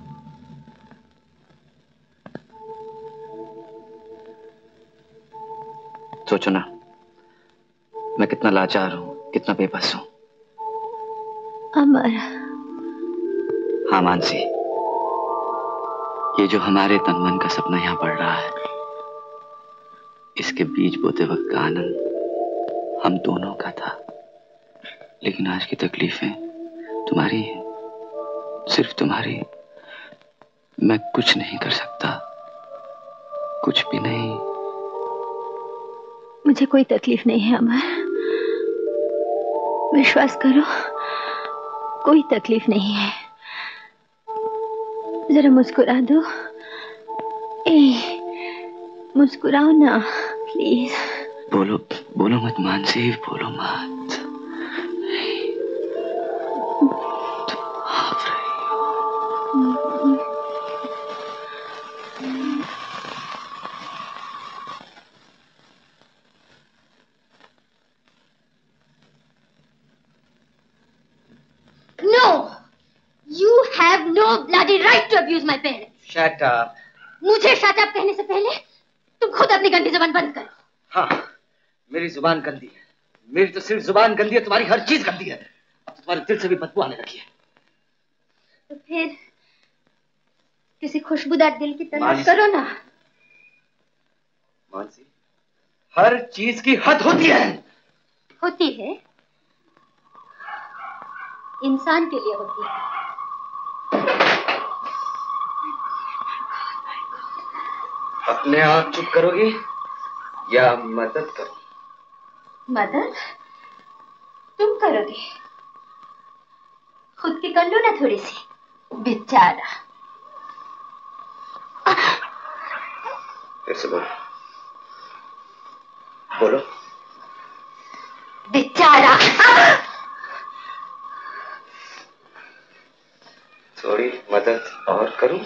[SPEAKER 12] सोचो ना, मैं कितना लाचार हूं, कितना बेबस हूं।
[SPEAKER 3] अमर।
[SPEAKER 12] हाँ मानसी, ये जो हमारे तन मन का सपना यहां पड़ रहा है, इसके बीज बोते वक्त का आनंद हम दोनों का था। लेकिन आज की तकलीफें तुम्हारी हैं, सिर्फ तुम्हारी। मैं कुछ नहीं कर सकता, कुछ भी नहीं।
[SPEAKER 3] मुझे कोई तकलीफ नहीं है अमर, विश्वास करो, कोई तकलीफ नहीं है। जरा मुस्कुरा दो। ए, मुस्कुराओ ना प्लीज।
[SPEAKER 12] बोलो बोलो मत मानसी, बोलो मत।
[SPEAKER 9] No! You have no bloody right to abuse my parents.
[SPEAKER 2] Shut up.
[SPEAKER 9] मुझे shut up कहने से पहले तुम खुद अपनी गंदी जुबान बंद करो।
[SPEAKER 2] हाँ, मेरी जुबान गंदी है। मेरी तो सिर्फ जुबान गंदी है, तुम्हारी हर चीज गंदी है। अब तो तुम्हारे दिल से भी बदबू आने लगी है।
[SPEAKER 9] तो फिर किसी खुशबूदार दिल की तलाश करो ना।
[SPEAKER 2] मानसी, हर चीज की हद होती है।
[SPEAKER 9] होती है? इंसान के लिए होती है।
[SPEAKER 12] अपने आप चुप करोगी या मदद करो?
[SPEAKER 9] मदद तुम करोगे, खुद की कर लो ना थोड़ी सी, बेचारा।
[SPEAKER 12] फिर से बोलो, बोलो।
[SPEAKER 9] बेचारा।
[SPEAKER 12] थोड़ी मदद और करूं?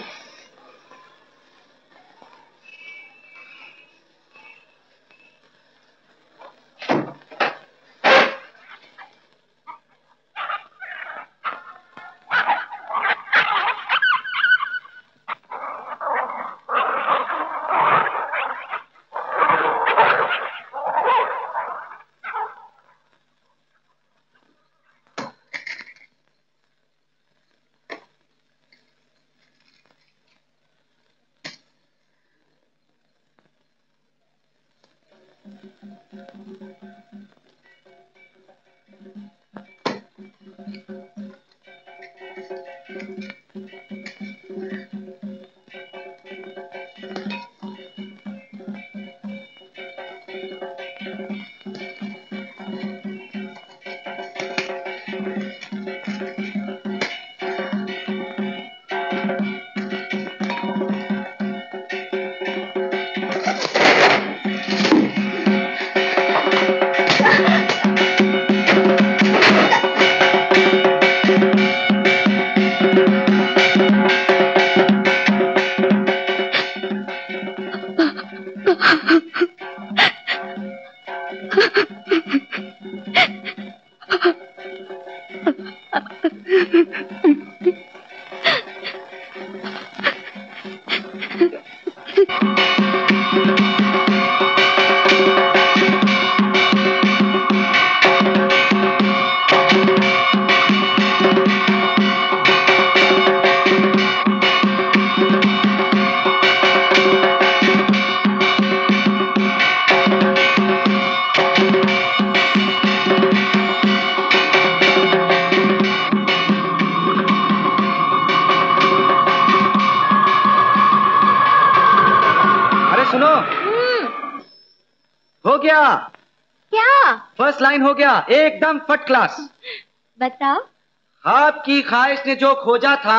[SPEAKER 12] फर्स्ट लाइन हो गया, एकदम फर्स्ट क्लास।
[SPEAKER 9] बताओ।
[SPEAKER 12] आपकी ख्वाहिश ने जो खोजा था।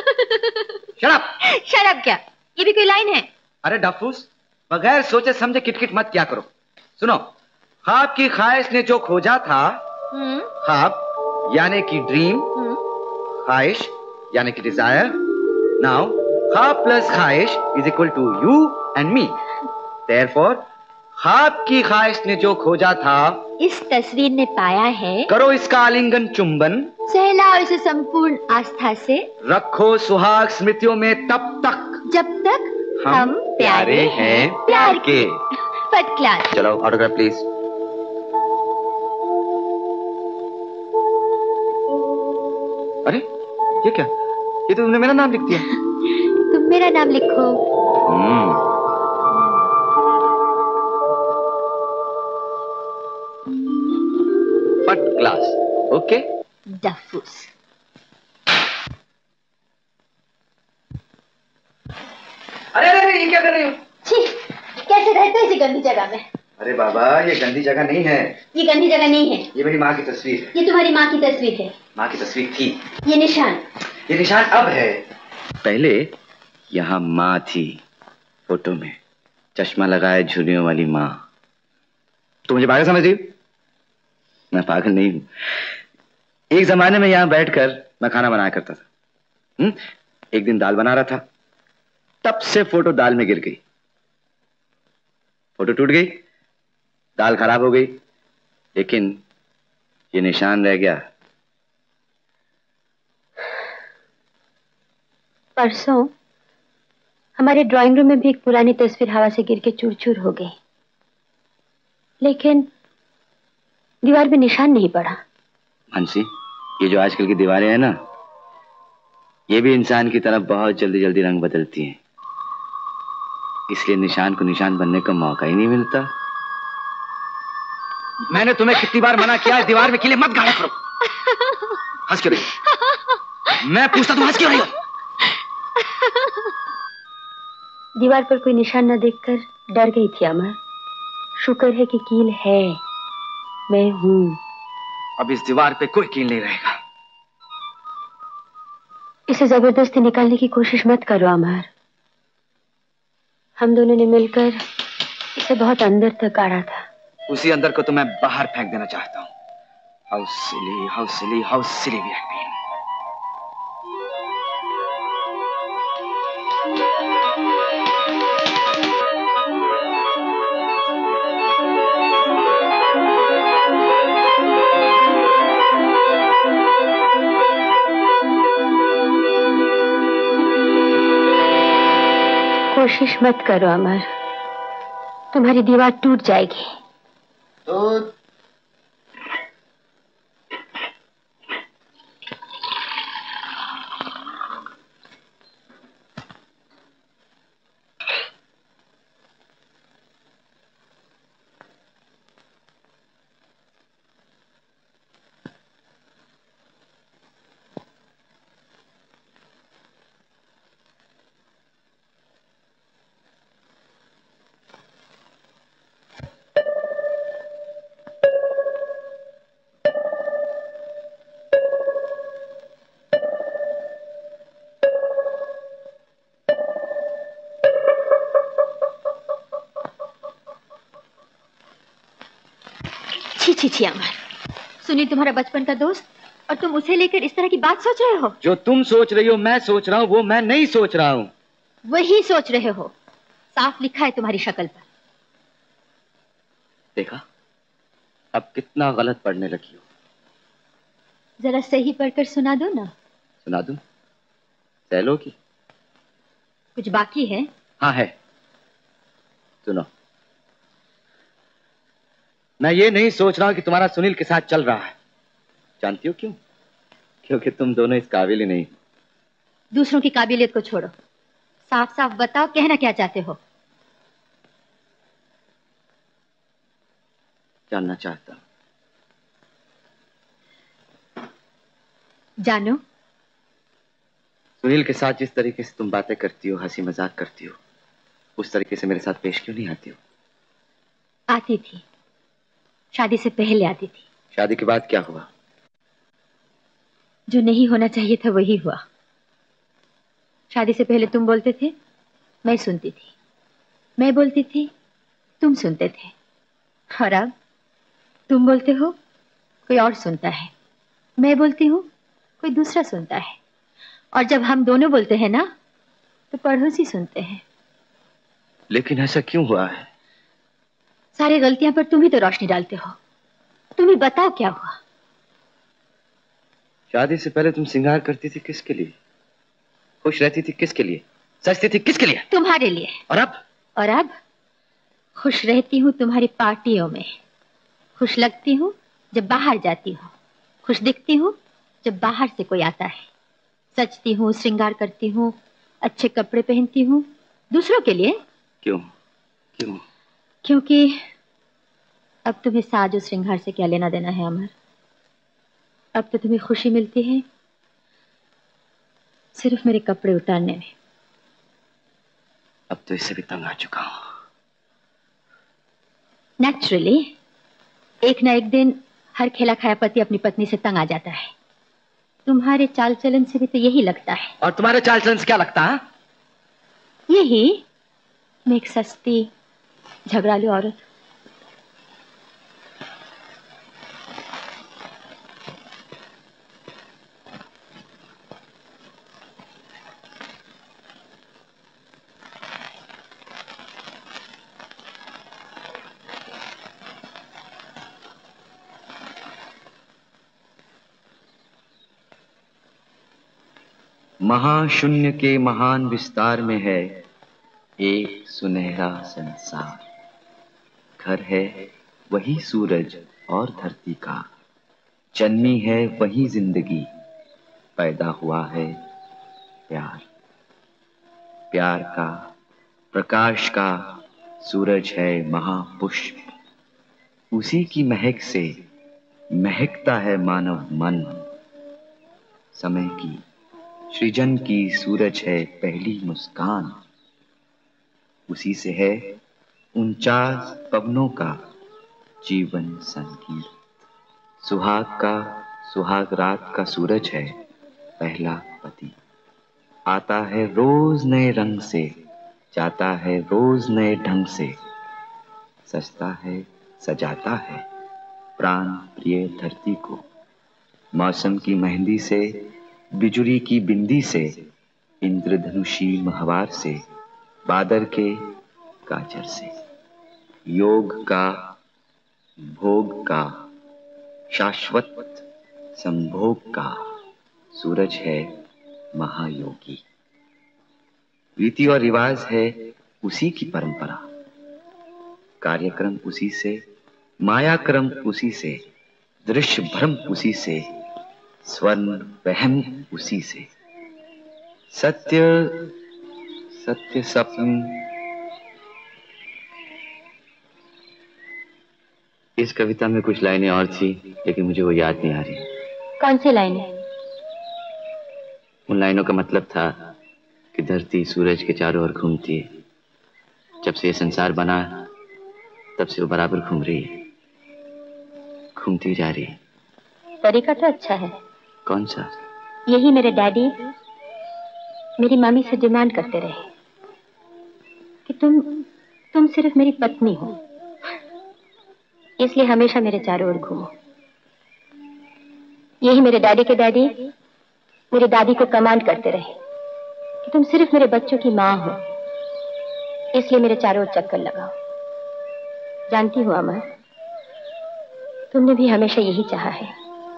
[SPEAKER 12] शराब
[SPEAKER 9] शराब क्या, ये भी कोई लाइन है?
[SPEAKER 12] अरे डफूस, बगैर सोचे समझे किटकिट मत क्या करो। सुनो, आपकी ख्वाहिश ने जो खोजा था। ख्वाब यानी कि ड्रीम, ख्वाहिश यानी कि डिजायर। नाउ ख्वाब प्लस ख्वाहिश is equal to you and me. Therefore ख्वाब की ख्वाहिश ने जो खोजा था
[SPEAKER 9] इस तस्वीर ने पाया है।
[SPEAKER 12] करो इसका आलिंगन चुंबन,
[SPEAKER 9] सहलाओ इसे संपूर्ण आस्था से,
[SPEAKER 12] रखो सुहाग स्मृतियों में तब तक
[SPEAKER 9] जब तक हम, हम
[SPEAKER 12] प्यारे हैं प्यार के।
[SPEAKER 9] First class.
[SPEAKER 12] चलो ऑटोग्राफ प्लीज। अरे ये क्या, ये तो तुमने मेरा नाम लिख दिया।
[SPEAKER 9] तुम मेरा नाम लिखो।
[SPEAKER 12] Hmm first class. Okay
[SPEAKER 9] doofus.
[SPEAKER 12] अरे अरे ये क्या कर रही हो?
[SPEAKER 9] छी, कैसे रहते हो इसी गंदी जगह में?
[SPEAKER 12] अरे बाबा, ये गंदी जगह नहीं है।
[SPEAKER 9] ये गंदी जगह नहीं है।
[SPEAKER 12] ये मेरी माँ की तस्वीर है।
[SPEAKER 9] ये तुम्हारी माँ की तस्वीर है।
[SPEAKER 12] माँ की तस्वीर थी।
[SPEAKER 9] ये निशान,
[SPEAKER 12] ये निशान अब है। पहले यहाँ माँ थी, फोटो में चश्मा लगाए झुर्रियों वाली माँ। तो मुझे पागल समझ रही हो? मैं पागल नहीं हूं। एक जमाने में यहाँ बैठकर मैं खाना बनाया करता था। हुँ? एक दिन दाल बना रहा था, तब से फोटो दाल में गिर गई। फोटो टूट गई, दाल खराब हो गई, लेकिन ये निशान रह गया।
[SPEAKER 9] परसों हमारे ड्राइंग रूम में भी एक पुरानी तस्वीर हवा से गिर के चूर चूर हो गई, लेकिन दीवार पे निशान नहीं पड़ा।
[SPEAKER 12] मानसी, ये जो आजकल की दीवारें हैं ना, ये भी इंसान की तरफ बहुत जल्दी जल्दी रंग बदलती हैं, इसलिए निशान को निशान बनने का मौका ही नहीं मिलता। मैंने तुम्हें कितनी बार मना किया है, दीवार में किले मत गाड़ा करो। हंस क्यों रही हो? मैं पूछता तुम हंस क्यों रही हो?
[SPEAKER 9] दीवार पर कोई निशान न देखकर डर गई थी अमर। शुक्र है कि कील है, मैं हूं।
[SPEAKER 12] अब इस दीवार पे कोई कील नहीं रहेगा।
[SPEAKER 9] इसे जबरदस्ती निकालने की कोशिश मत करो अमर। हम दोनों ने मिलकर इसे बहुत अंदर तक गाड़ा था।
[SPEAKER 12] उसी अंदर को तो मैं बाहर फेंक देना चाहता हूँ। How silly, how silly, how silly we have been.
[SPEAKER 9] कोशिश मत करो अमर, तुम्हारी दीवार टूट जाएगी।
[SPEAKER 7] दूध।
[SPEAKER 9] छी छी अमर, सुनील तुम्हारा बचपन का दोस्त और तुम उसे लेकर इस तरह की बात सोच रहे हो?
[SPEAKER 12] जो तुम सोच रही हो मैं सोच रहा हूँ, वो मैं नहीं सोच रहा हूँ।
[SPEAKER 9] वही सोच रहे हो, साफ लिखा है तुम्हारी शक्ल पर।
[SPEAKER 12] देखा, अब कितना गलत पढ़ने लगी हो।
[SPEAKER 9] जरा सही पढ़कर सुना दो ना।
[SPEAKER 12] सुना दूं? सैलो की
[SPEAKER 9] कुछ बाकी है?
[SPEAKER 12] हाँ है, सुनो। मैं ये नहीं सोच रहा हूं कि तुम्हारा सुनील के साथ चल रहा है। जानती हो क्यों? क्योंकि तुम दोनों इस काबिल ही नहीं।
[SPEAKER 9] दूसरों की काबिलियत को छोड़ो, साफ साफ बताओ कहना क्या चाहते हो।
[SPEAKER 12] जानना चाहता हूं।
[SPEAKER 9] जानो।
[SPEAKER 12] सुनील के साथ जिस तरीके से तुम बातें करती हो, हंसी मजाक करती हो, उस तरीके से मेरे साथ पेश क्यों नहीं आती हो?
[SPEAKER 9] आती थी, शादी से पहले आती थी।
[SPEAKER 12] शादी के बाद क्या हुआ?
[SPEAKER 9] जो नहीं होना चाहिए था वही हुआ। शादी से पहले तुम बोलते थे, मैं सुनती थी। मैं बोलती थी, तुम सुनते थे। और अब तुम बोलते हो, कोई और सुनता है। मैं बोलती हूँ, कोई दूसरा सुनता है। और जब हम दोनों बोलते हैं ना, तो पड़ोसी सुनते हैं।
[SPEAKER 12] लेकिन ऐसा क्यों हुआ है?
[SPEAKER 9] सारी गलतियां पर तुम ही तो रोशनी डालते हो। तुम ही बताओ क्या हुआ।
[SPEAKER 12] शादी से पहले तुम श्रृंगार करती थी किसके लिए? खुश रहती थी किसके लिए? सजती थी किसके लिए?
[SPEAKER 9] तुम्हारे लिए।
[SPEAKER 12] और अब?
[SPEAKER 9] और अब खुश रहती हूँ तुम्हारी पार्टियों में। खुश लगती हूँ जब बाहर जाती हूँ। खुश दिखती हूँ जब बाहर से कोई आता है। सजती हूँ, श्रृंगार करती हूँ, अच्छे कपड़े पहनती हूँ दूसरों के लिए।
[SPEAKER 12] क्यों? क्यों?
[SPEAKER 9] क्योंकि अब तुम्हें साज और श्रृंगार से क्या लेना देना है अमर। अब तो तुम्हें खुशी मिलती है सिर्फ मेरे कपड़े उतारने में।
[SPEAKER 12] अब तो इससे भी तंग आ चुका हूं।
[SPEAKER 9] नेचुरली एक ना एक दिन हर खेला खाया पति अपनी पत्नी से तंग आ जाता है। तुम्हारे चाल चलन से भी तो यही लगता है।
[SPEAKER 12] और तुम्हारे चाल चलन से क्या लगता है?
[SPEAKER 9] यही, मैं एक सस्ती झगड़ालू औरत।
[SPEAKER 12] महाशून्य के महान विस्तार में है एक सुनहरा संसार। घर है वही सूरज और धरती का, जन्मी है वही जिंदगी, पैदा हुआ है प्यार। प्यार का, प्रकाश का सूरज है महापुष्प, उसी की महक से महकता है मानव मन। समय की, सृजन की सूरज है पहली मुस्कान। उसी से है उनचास पवनों का जीवन संगीत। सुहाग का, सुहाग रात का सूरज है पहला पति। आता है रोज नए रंग से, जाता है रोज नए ढंग से। सजता है, सजाता है प्राण प्रिय धरती को। मौसम की मेहंदी से, बिजुली की बिंदी से, इंद्रधनुषी महवार से, बादर के काजर से। योग का, भोग का, शाश्वत संभोग का सूरज है महायोगी। रीति और रिवाज है उसी की परंपरा। कार्यक्रम उसी से, मायाक्रम उसी से, दृश्य भ्रम उसी से, स्वर्ण वहम उसी से। सत्य, सत्य सपन। इस कविता में कुछ लाइनें और थी, लेकिन मुझे वो याद नहीं आ रही।
[SPEAKER 9] कौन सी लाइनें?
[SPEAKER 12] उन लाइनों का मतलब था कि धरती सूरज के चारों ओर घूमती है। जब से ये संसार बना तब से वो बराबर घूम रही है, घूमती जा रही है।
[SPEAKER 9] तरीका तो अच्छा है।
[SPEAKER 12] कौन सा?
[SPEAKER 9] यही मेरे डैडी मेरी मम्मी से डिमांड करते रहे कि तुम तुम सिर्फ मेरी पत्नी हो, इसलिए हमेशा मेरे चारों ओर घूमो। यही मेरे डैडी के डैडी मेरी दादी को कमांड करते रहे कि तुम सिर्फ मेरे बच्चों की माँ हो, इसलिए मेरे चारों ओर चक्कर लगाओ। जानती हो अमर, तुमने भी हमेशा यही चाहा है।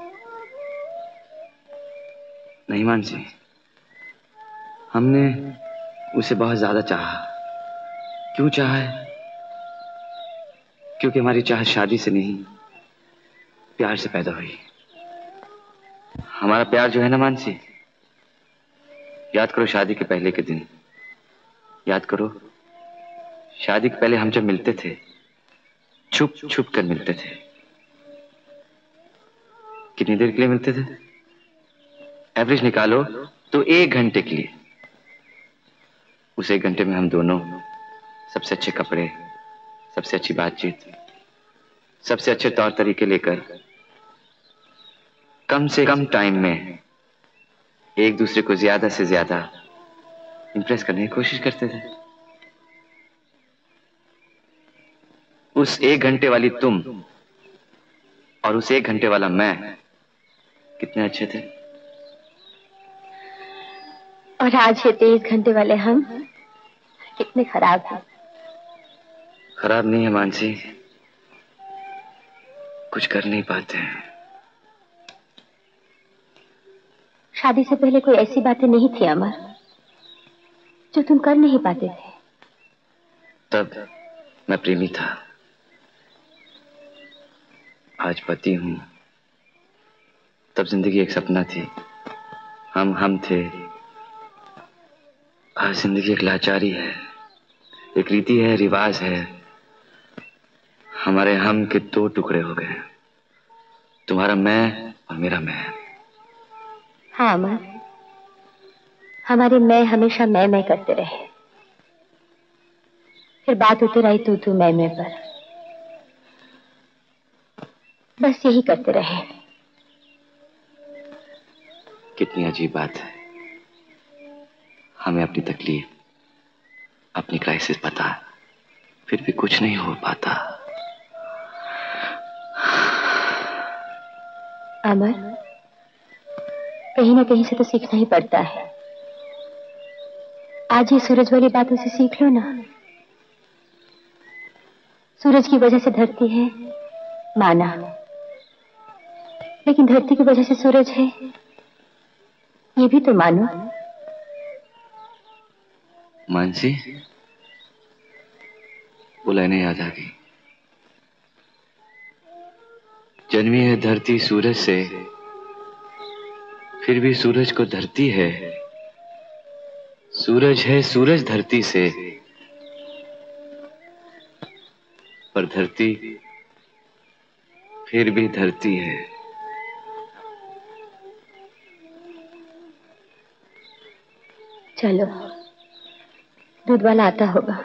[SPEAKER 12] नहीं मानसी, हमने उसे बहुत ज्यादा चाहा। क्यों चाहा है? क्योंकि हमारी चाह शादी से नहीं, प्यार से पैदा हुई। हमारा प्यार जो है ना मानसी, याद करो शादी के पहले के दिन। याद करो शादी के पहले हम जब मिलते थे, छुप छुप कर मिलते थे। कितनी देर के लिए मिलते थे? एवरेज निकालो तो एक घंटे के लिए। उस एक घंटे में हम दोनों सबसे अच्छे कपड़े, सबसे अच्छी बातचीत, सबसे अच्छे तौर तरीके लेकर कम से कम टाइम में एक दूसरे को ज्यादा से ज्यादा इंप्रेस करने की कोशिश करते थे। उस एक घंटे वाली तुम और उस एक घंटे वाला मैं कितने अच्छे थे।
[SPEAKER 9] और आज ये तेईस घंटे वाले हम कितने खराब हैं।
[SPEAKER 12] खराब नहीं है मानसी, कुछ कर नहीं पाते हैं।
[SPEAKER 9] शादी से पहले कोई ऐसी बातें नहीं थी अमर जो तुम कर नहीं पाते थे।
[SPEAKER 12] तब मैं प्रेमी था, आज पति हूं। तब जिंदगी एक सपना थी, हम हम थे। आज जिंदगी एक लाचारी है, एक रीति है, रिवाज है। हमारे हम के दो टुकड़े हो गए, तुम्हारा मैं और मेरा मैं।
[SPEAKER 9] हाँ अमर, हमारे मैं हमेशा मैं मैं करते रहे, फिर बात उतर आई तू तू मैं मैं पर। बस यही करते रहे।
[SPEAKER 12] कितनी अजीब बात है, हमें अपनी तकलीफ, अपनी क्राइसिस पता है, फिर भी कुछ नहीं हो पाता।
[SPEAKER 9] अमर, कहीं ना कहीं से तो सीखना ही पड़ता है। आज ये सूरज वाली बातों से सीख लो ना। सूरज की वजह से धरती है माना, लेकिन धरती की वजह से सूरज है ये भी तो मानो।
[SPEAKER 12] मानसी, वो लाइनें याद आ गई। जन्मी है धरती सूरज से, फिर भी सूरज को धरती है। सूरज है सूरज धरती से, पर धरती फिर भी धरती है।
[SPEAKER 9] चलो, दूध वाला आता होगा।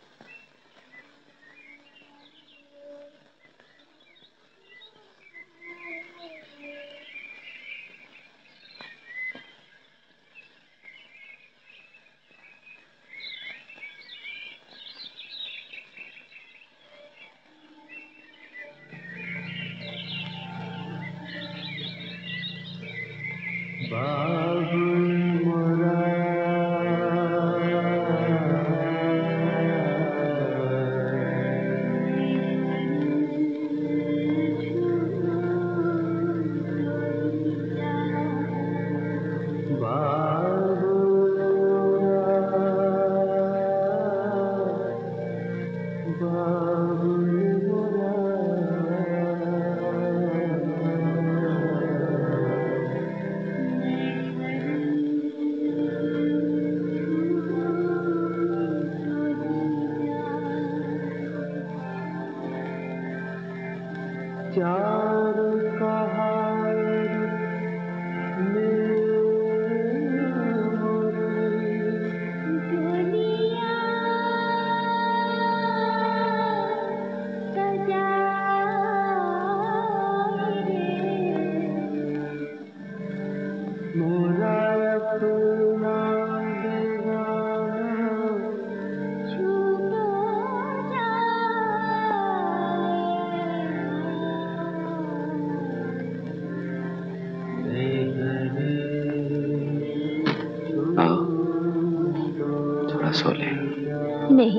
[SPEAKER 9] नहीं,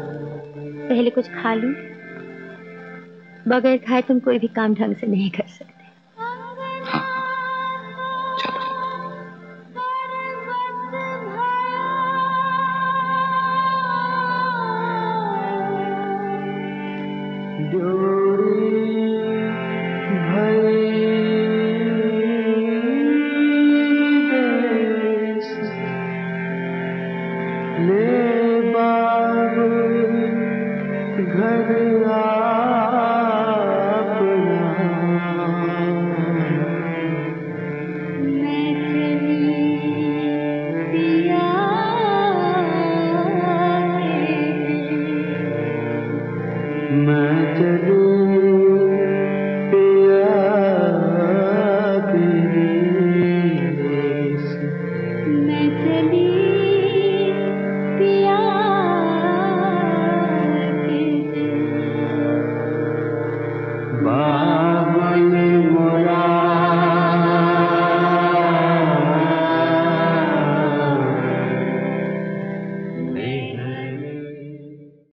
[SPEAKER 9] पहले कुछ खा लूं। बगैर खाए तुम कोई भी काम ढंग से नहीं कर सकते।